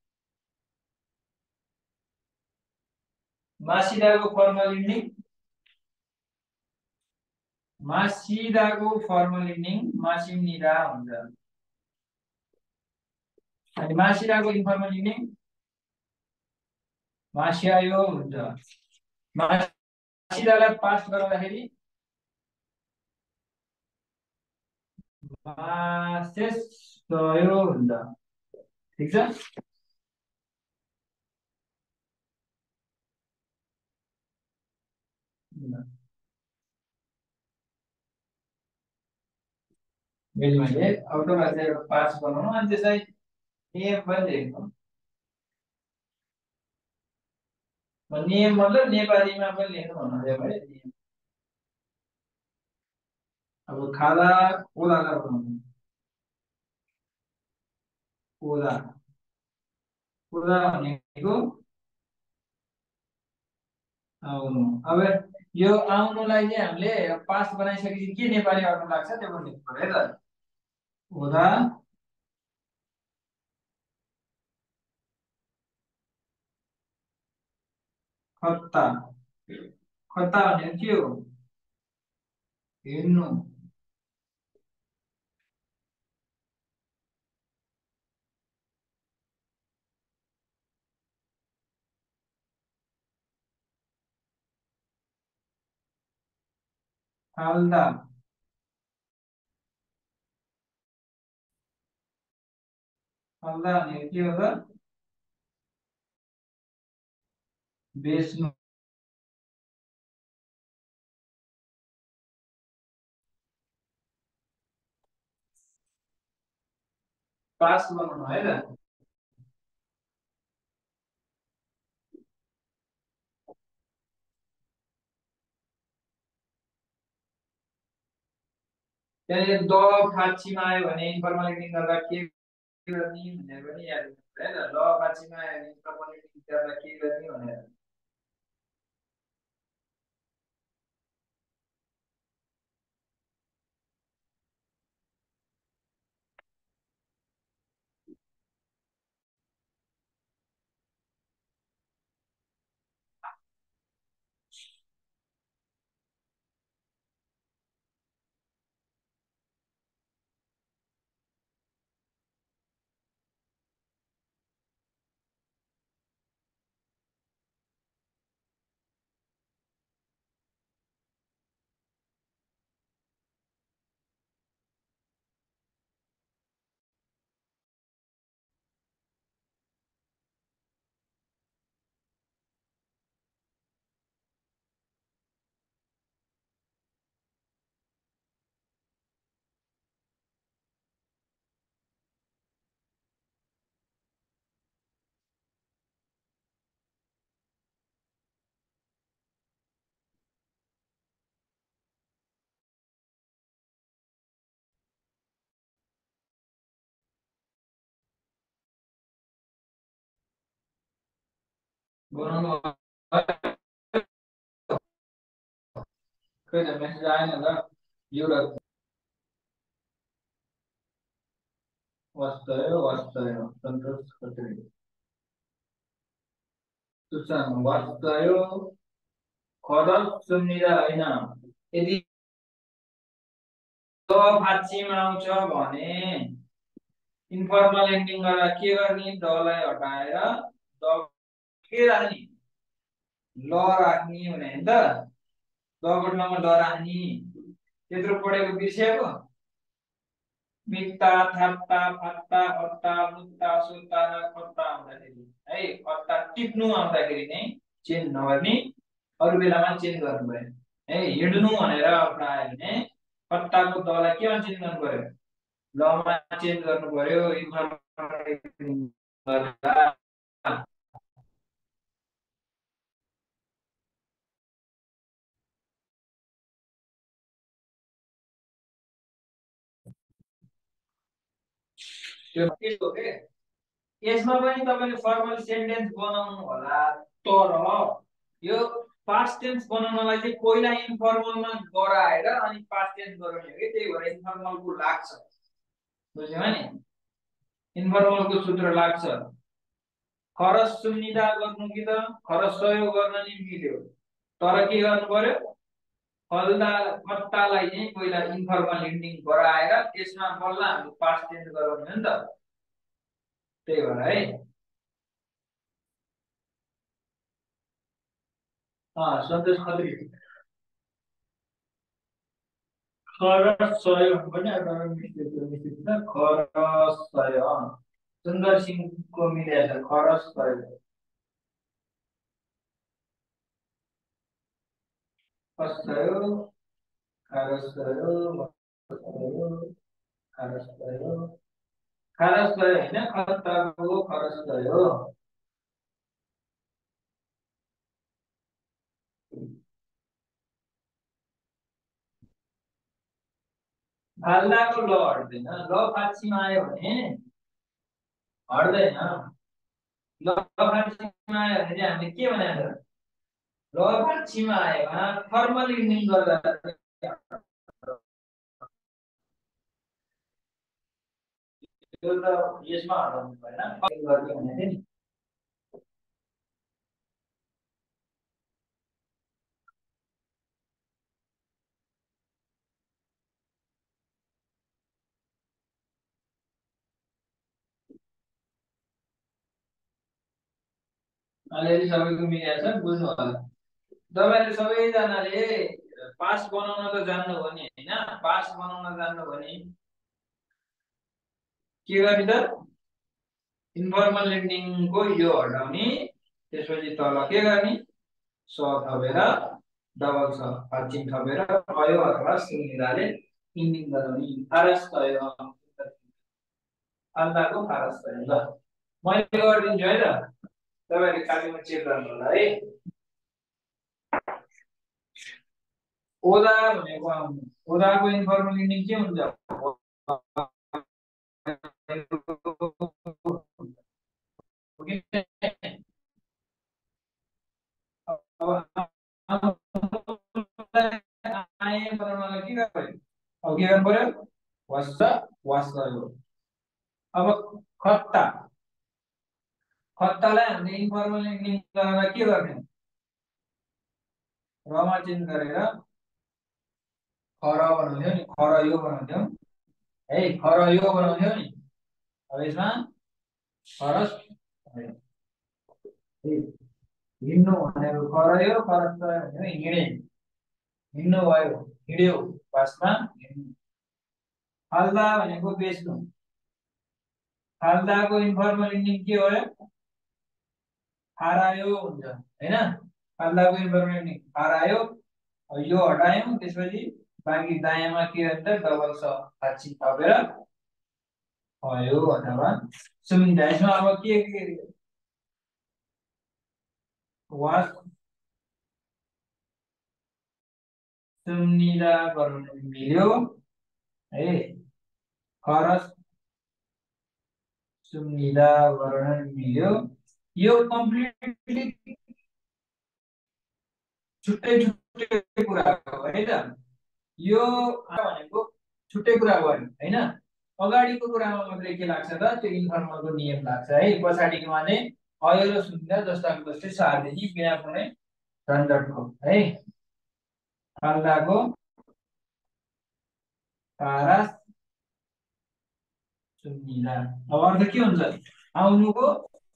मासिदाको फर्मल इन्डिङ, मासिदाको फर्मल इन्डिङ मासिनिदा हुन्छ। अनि मासिदाको इन्फर्मल इन्डिङ मास्यायो हुन्छ। मासिदालाई पास्ट गराउँदाखेरि मासेसयो हुन्छ। ठिक छ, मैले अब तपाईँहरूले एउटा पास बनाउनु अनि त्यसलाई नियम पनि लेख्नु। नियम मतलब नेपालीमा पनि लेख्नु भन्नु है नियम। अब खादा ओदालाई बनाउनु, ओदा ओदा भनेको आउनु। अब यो आउनुलाई चाहिँ हामीले पास्ट बनाइसकेपछि के नेपाली अर्थ लाग्छ त्यो पनि लेख्नु पर्यो है त। ओदा खत्ता, खत्ता भनेको के हो? हिँड्नु। फाल्दा, फाल्दा भनेको के हो त? बेच्नु। पास बनाउनु है त। त्यहाँनिर द फाँचीमा आयो भने इन्फर्मल इन्डिङ गर्दा के गर्ने भनेर पनि याद गर्नु है त। ल फाँचीमा आयो भने इन्फर्मल इन्डिङ गर्दा के गर्ने भनेर। बनाउनु खै त मेसेज आएन त। एउटा वास्तव वास्तव सन्तोष खत्री सुसान वास्तव खरज सुन्निदा होइन। यदि द फाँचीमा आउँछ भने इन्फर्मल एन्डिङ गर्दा के गर्ने? दलाई हटाएर द के राख्ने? ल राख्ने भने होइन त। दको ठाउँमा ल राख्ने। त्यत्रो पढेको बिर्स्याएको। मित्ता थाप्ता फात्ता अत्ता मुत्ता सुत्ता र खत्ता आउँदाखेरि है अत्ता टिप्नु आउँदाखेरि नै चेन्ज नगर्ने अरु बेलामा चेन्ज गर्नु पर्यो है हिड्नु भनेर अप्नायो भने खत्ताको दलाई केमा चेन्ज गर्नु पर्यो लमा चेन्ज गर्नु पर्यो इन्फर्मेसन गर्दा त्यो के हो के यसमा पनि तपाईले फर्मल सेन्टेन्स बनाउनु होला तर यो पास्ट टेन्स बनाउनलाई चाहिँ पहिला इन्फर्मलमा गराएर अनि पास्ट टेन्स गराउने हो कि त्यही भएर इन्फर्मलको लाग्छ बुझ्यौ नि इन्फर्मलको सूत्र लाग्छ खरस सुन्निदा गर्नु कि त खरस सहयोग गर्न नि मिल्यो तर के गर्नु पर्यो फल्दा खट्टालाई चाहिँ पहिला इन्फर्मल इन्डिङ गराएर त्यसमा बल्ल हामी पास्ट टेन्स गराउने हो नि त त्यही भएर है सन्तोष खत्री खरस सहयोग पनि एउटा मिस्टेक खरस सहयोग सुन्दर सिंहको मिलेछ खरस सहयोग खरस खरस खरस खरस होइन खतराको खरस गयो फाल्दाको ल हट्दैन ल फाँसीमा आयो भने हट्दैन ल फाँसीमा आयो भने चाहिँ हामीले के भनेर ल फाँसीमा आयो फर्मल इन्डिङ गर्दा त्यो त यसमा हटाउनु भएन गर्ने भनेको नि अलिअलि सबैको मिलेको छ बुझ्नु होला तपाईहरु सबैजनाले पास बनाउन त जान्नु हो नि हैन पास बनाउन जान्नु भने के गर्ने त इन्फर्मल लेन्डिङको यो हटाउने त्यसपछि तल के गर्ने स थपेर डबल स फाँचिङ थपेर भयो अथवा सुनिराले इन्डिङ गराउने फारस भयो अल्लाहको फारस भयो ल मैले गरिदिन्छु है त तपाईहरुले कालीमा चेक गर्नु होला है ओदा भनेको आउनु ओदाको इन्फर्मल इन्डिङ के हुन्छ आए बनाउनलाई के गर्नु पर्यो अब के गर्नु पर्यो वास वास गर्यो अब खत्ता खत्तालाई हामीले इन्फर्मल इन्डिङ गरेर के गर्ने रमा चेन्ज गरेर खर बनाउँथ्यो नि खर यो बनाउँथ्यो है खर यो बनाउँथ्यो नि अब यसमा खरस हिँड्नु भनेको खर यो खरस भनेको हिँडे हिँड्नु भयो हिँड्यो वासमा फाल्दा भनेको बेच्नु फाल्दाको इन्फर्मल इन्डिङ के हो हरायो हुन्छ हैन फाल्दाको इन्फर्मल इन्डिङ हरायो यो हटायौं त्यसपछि बाँकी दायाँमा के हुन्छ डबल स फाँची थपेर भयो अथवा सुमिन्दा यसमा अब के वास सुम्निदा गर्नु मिल्यो है खरस सुम्निदा गर्न मिल्यो यो कम्प्लिटली छुट्टै छुट्टै कुरा हो है त यो भनेको छुट्टै कुरा गर्नु हैन अगाडिको कुरामा मात्रै के लाग्छ त त्यो इन्फर्मलको नियम लाग्छ है पछाडिकोमा नै अयो र सुन्दा जस्ताको जस्तै सार्देखि बिना कुनै झन्झटको है फाल्दाको पारस सुन्निदा अब अर्थ के हुन्छ आउनुको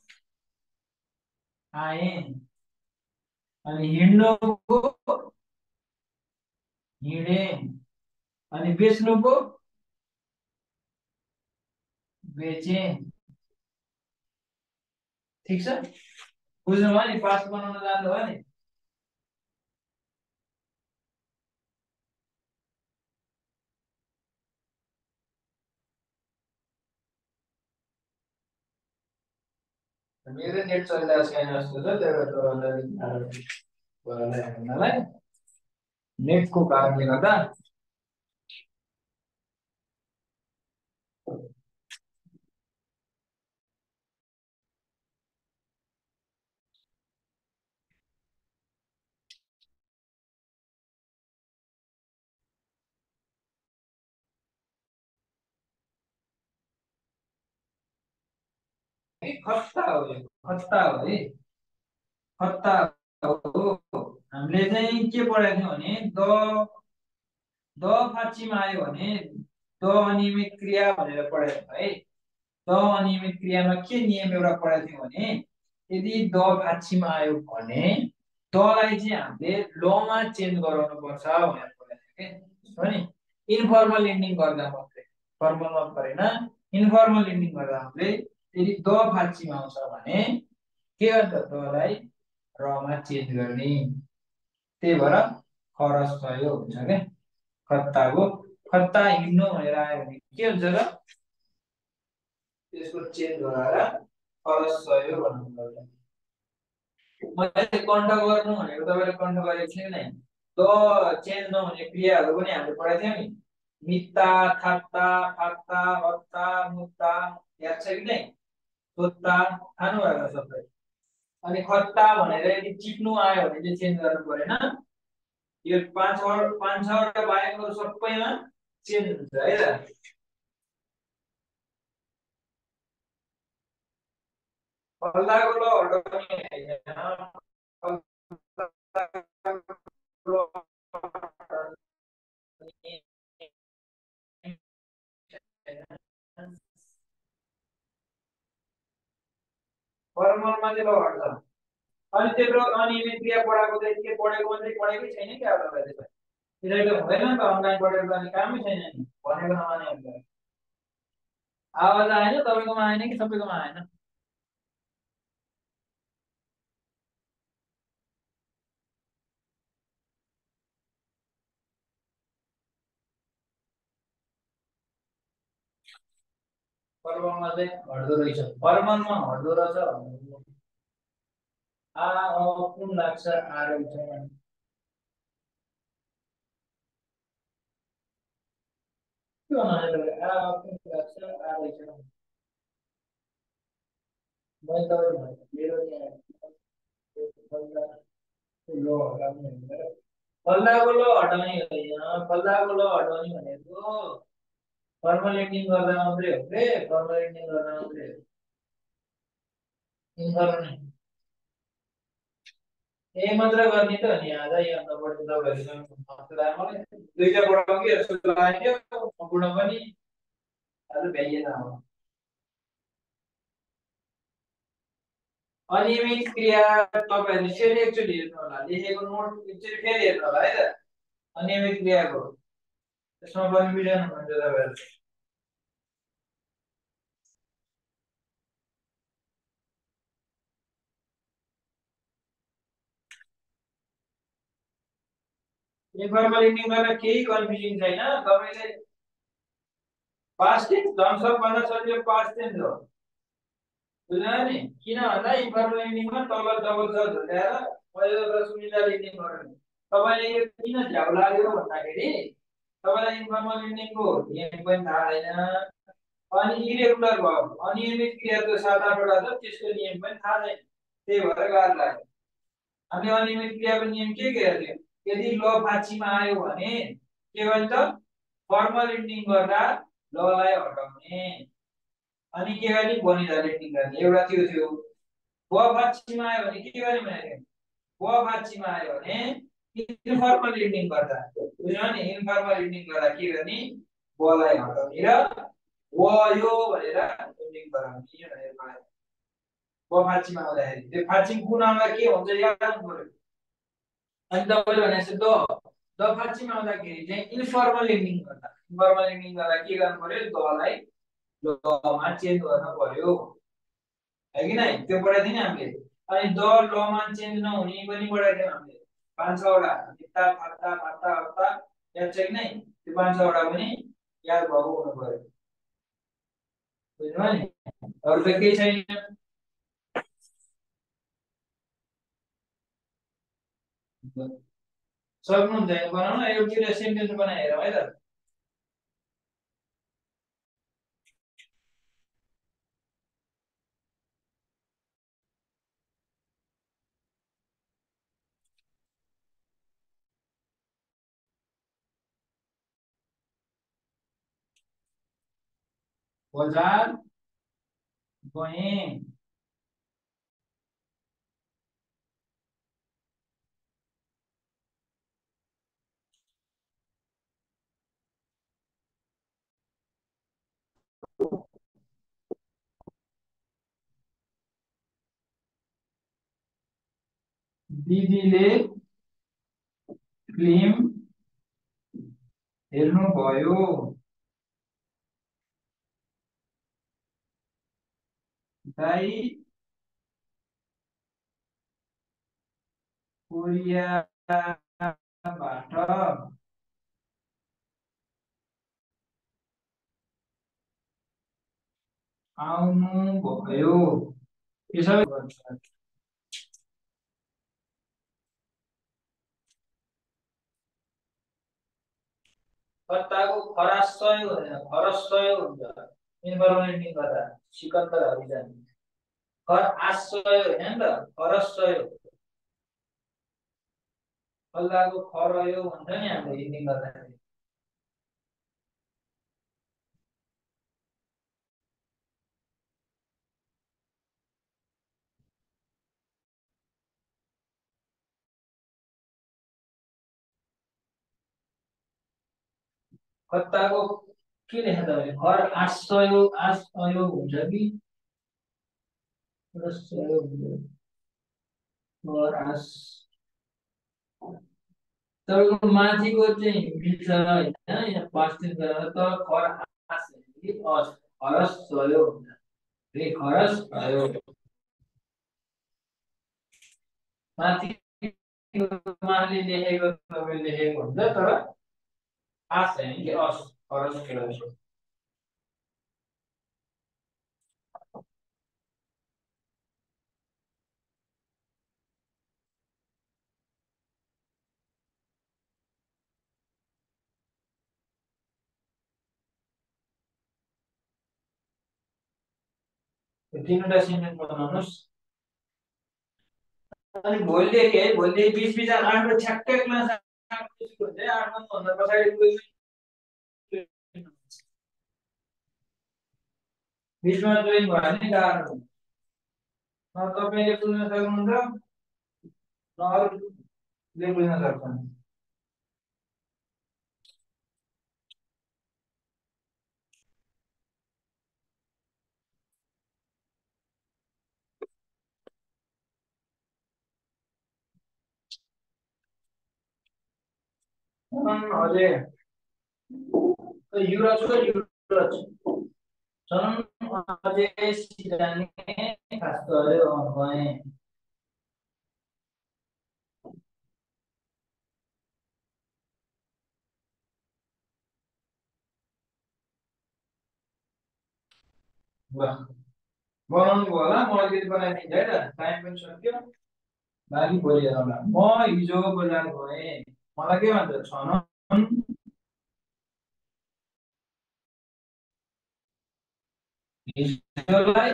आए अनि हिँड्नुको हिँडे अनि बेच्नुको बेचेन। ठीक छ, बुझ्नुभयो नि? पास्ट बनाउन जान्नुभयो नि? मेरो नेट चलिरहेको छैन जस्तो छ, त्यही भएर तपाईँलाई हेर्नलाई नेटको कारणले गर्दा खत्ता हो, यो खत्ता हो है, खत्ता हो। हामीले चाहिँ के पढाएको थियौँ भने द फाँचीमा आयो भने द अनियमित क्रिया भनेर पढाएको थियो है। द अनियमित क्रियामा के नियम एउटा पढाएको थियौँ भने यदि द फाँचीमा आयो भने दलाई चाहिँ हामीले लमा चेन्ज गराउनु पर्छ भनेर पढाएको थियो के। हो नि, इन्फर्मल इन्डिङ गर्दा मात्रै, फर्मलमा परेन, इन्फर्मल इन्डिङ गर्दा मात्रै यदि द फाँचीमा आउँछ भने के गर्छ, दलाई रमा चेन्ज गर्ने। त्यही भएर खरस भयो हुन्छ क्या। खत्ताको खत्ता हिँड्नु भनेर आयो भने के हुन्छ र, त्यसको चेन्ज गराएर खरस भयो भन्नु। मैले कण्ठ गर्नु भनेको तपाईँले कण्ठ गरेको छैन नि। त चेन्ज नहुने क्रियाहरू पनि हामीले पढाएको थियौँ नि। मित्ता, थाप्ता, फाप्ता, हत्ता, मुत्ता, याद छ कि नै? सोत्ता खानु भएको सबै। अनि खत्ता भनेर यदि चिप्नु आयो भने चाहिँ चेन्ज गर्नु परेन। यो पाँच छवटा बाहेक अरू सबैमा चेन्ज हुन्छ है त। फल्दाको ल हटाउने हैन, फर्मलमा चाहिँ ल हट्छ। अनि त्यत्रो अनियमित क्रिया पढाएको चाहिँ के पढेको मात्रै पढेकै छैन क्या तपाईँले चाहिँ। त्यसरी त हुँदैन नि त, अनलाइन पढेर जाने कामै छैन नि, भनेको नमाने हुन्छ। आवाज आएन तपाईँकोमा, आएन कि सबैकोमा आएन? फर्मलमा चाहिँ हट्दो रहेछ, फर्मलमा हट्दो रहेछ। कुन लाग्छ आ रहेछ। के भन्नाले कुन लाग्छ आ रहेछ। मैले तपाईँलाई भने मेरो यहाँ लो हटाउने भनेर, फल्दाको लो हटाउने होइन, फल्दाको लो हटाउने भनेको फर्मल एन्डिङ गर्दा मात्रै हो के, फर्मल एन्डिङ गर्दा मात्रै हो। इन्फर्मल ए मात्र गर्ने त नि आज यहाँ नपढ्नु तपाईँहरू मलाई दुईटा पढाउँ कि जस्तो लाग्यो, सम्पूर्ण पनि आज भ्याइएन। अब अनियमित क्रिया तपाईँहरूले फेरि एकचोटि हेर्नु होला, लेखेको नोट एकचोटि फेरि हेर्नु होला है त। अनियमित क्रियाको त्यसमा कन्फ्युजन हुनुहुन्छ तपाईँहरू। इन्फर्मल इन्डिङमा केही कन्फ्युजन छैन। तपाईँले पास्ट टेन्स धम्सअप भन्न सजिलो पास्ट टेन्स हो, बुझ्नु नि? किन भन्दा इन्फर्मल इन्डिङमा तल डबल छ झुल्याएर पहिलो र सुनिता इन्डिङ गर्नु। तपाईँले यो किन झ्याउ लाग्यो भन्दाखेरि तपाईँलाई इन्फर्मल इन्डिङको नियम पनि थाहा छैन। अनि इरेगुलर भयो, अनियमित क्रियाको 7-8 वटा छ, त्यसको नियम पनि थाहा छैन। त्यही भएर गाह्रो लाग्यो। हामीले अनियमित क्रियाको नियम के हेरेको थियौँ? यदि ल फाँचीमा आयो भने के भन्छ, फर्मल इन्डिङ गर्दा ललाई हटाउने। अनि के गर्ने, बनिदा इन्डिङ गर्ने। एउटा त्यो थियो। ब फाँचीमा आयो भने के गर्ने भनेको थियौँ? ब फाँचीमा आयो भने इन्फर्मल इन्डिङ गर्दा, बुझ्यो नि? इन्फर्मल इन्डिङ गर्दा के गर्ने, बलाई हटाउने र वयो भनेर इन्डिङ गराउने भनेर पढायो। ब फाँचीमा आउँदाखेरि त्यो फाँची कुन आउँदा के हुन्छ याद राख्नु पर्यो। अनि तपाईँले भनेको द फाँचीमा आउँदाखेरि चाहिँ इन्फर्मल इन्डिङ गर्दा, इन्फर्मल इन्डिङ गर्दा के गर्नु पर्यो, दलाई लमा चेन्ज गर्न पर्यो है कि नै त्यो पढाएको थिएँ नि हामीले अनि द लमा चेन्ज नहुने पनि पढाएको थियौँ हामीले पाँच छवटा हित्ता फात्ता फात्ता हत्ता याद छ कि नै त्यो पाँच छवटा पनि याद भएको हुनु पर्यो बुझ्नुभयो नि अरू त केही छैन सक्नुहुन्छ भने बनाउन एउटा सेन्टेन्स बनाएर है त बजार गएँ दिदीले फिल्म हेर्नुभयो दाइ कोरियाबाट आउनुभयो यो सबै गर्छ कत्ताको खरासय हुँदैन खरसय हुन्छ इन्भाइरोमेन्ट गर्दा सिकन्दरहरू जाने खर आश्रय होइन नि त खरसय कल्लाको खरयो भन्छ नि हामीले हिन्दी गर्दाखेरि कत्ताको के लेख्छ तपाईँले खर आश्रय हुन्छ कि खरसय हुन्छ खर आस तपाईँको माथिको चाहिँ मिल्छ होइन यहाँ पास्ट टेन्स गरेर तर खर आस कि अस खरस सयो हुन्छ रे खरस भयो माथि माथि लेखेको तपाईँले लेखेको हुन्छ तर आस होइन कि अस खरस भयो तिनवटा सेन्टेन्स बनाउनुहोस् अनि भोलिदेखि है भोलिदेखि बिच बिच आठको ठ्याक्कै क्लास हुन्छ है आठमा भन्दा पछाडि बिचमा जोइन भयो भने गाह्रो हुन्छ न तपाईँले बुझ्न सक्नुहुन्छ न अरूले बुझ्न सक्छन् अझै युवराज छ युवराज छन् अझै सिजाने खास गर्यो गएँ बनाउनु भयो होला म अलिकति बनाइदिन्छु है त टाइम पनि सक्यो बाँकी भोलि हेरौँला म हिजो बजार गएँ मलाई के भन्छ छनन् हिजोलाई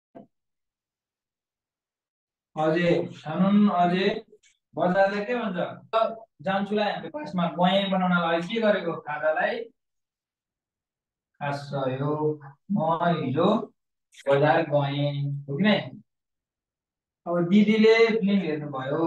अझै छनन् अझै बजारलाई के भन्छ जान्छुलाई हामीले फर्स्टमा गएँ बनाउनलाई के गरेको खाजालाई खास रह्यो म हिजो बजार गएँ हो कि नै अब दिदीले फिल्म हेर्नुभयो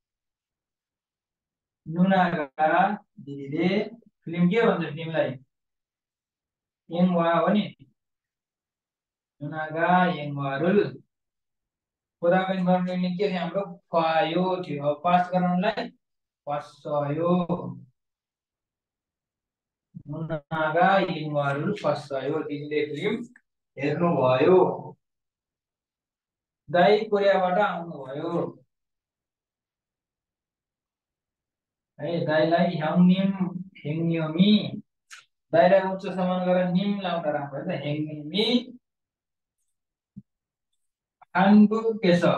नुनाका दिदीले फिल्म के भन्छ फिल्मलाई एमवा हो नि नुनागा एमवारुल खोदाको इन्भाइरोमेन्ट के थियो हाम्रो फायो थियो पास गराउनलाई फस्यो नुनागा युवाहरू फस्यो दिदीले फिल्म हेर्नुभयो दाई कोरियाबाट आउनुभयो है दाइलाई ह्याङनिम हेङन्योमी दाइलाई उच्च सम्मान गरेर निम लाउँदा राम्रो है त हेङनिमी 한국에서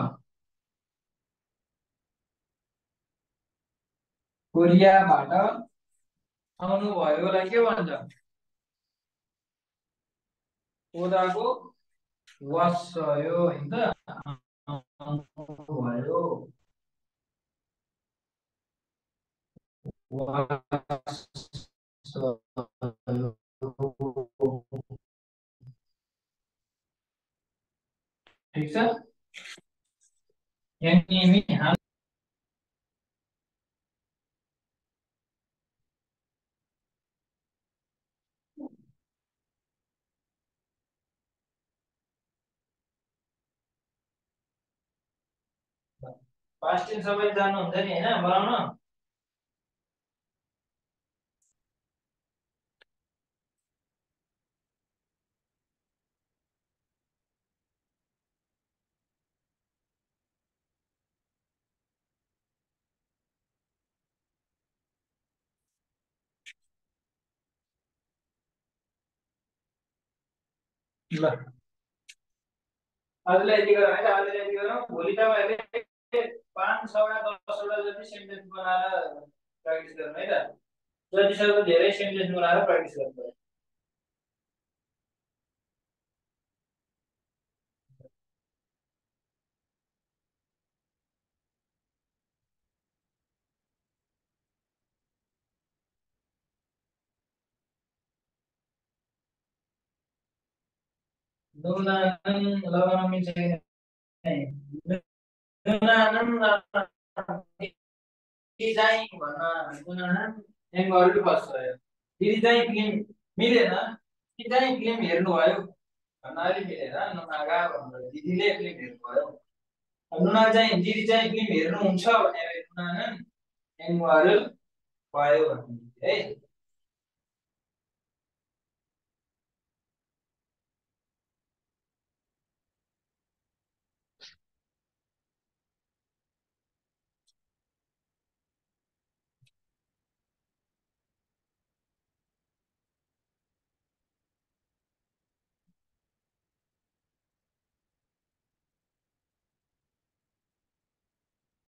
कोरियाबाट आउनुभयोलाई के भन्छ ओदाको 왔어요 होइन त आउनुभयो 왔어요 ठिक छ यहाँनिर पास्ट टेन्स सबै जान्नुहुन्छ नि हैन बनाउन ल आजलाई यति गरौँ है त आजलाई यति गरौँ भोलि तपाईँहरूले 5 6 10 वटा जति सेन्टेन्स बनाएर प्र्याक्टिस गर्नु है त जतिसक्दो धेरै सेन्टेन्स बनाएर प्र्याक्टिस गर्नु नुनान लगाउन मिल्छ कि नै नुनान दिदी चाहिँ भन्न नुनान एङ्गलहरू फर्स्ट भयो दिदी चाहिँ फिल्म मिलेन दिदी चाहिँ फिल्म हेर्नुभयो भन्नाले मिलेन नुनागा भन्नुभयो दिदीले फिल्म हेर्नुभयो नुना चाहिँ दिदी चाहिँ फिल्म हेर्नुहुन्छ भनेर नुनान एङ्गलहरू भयो भन्नु है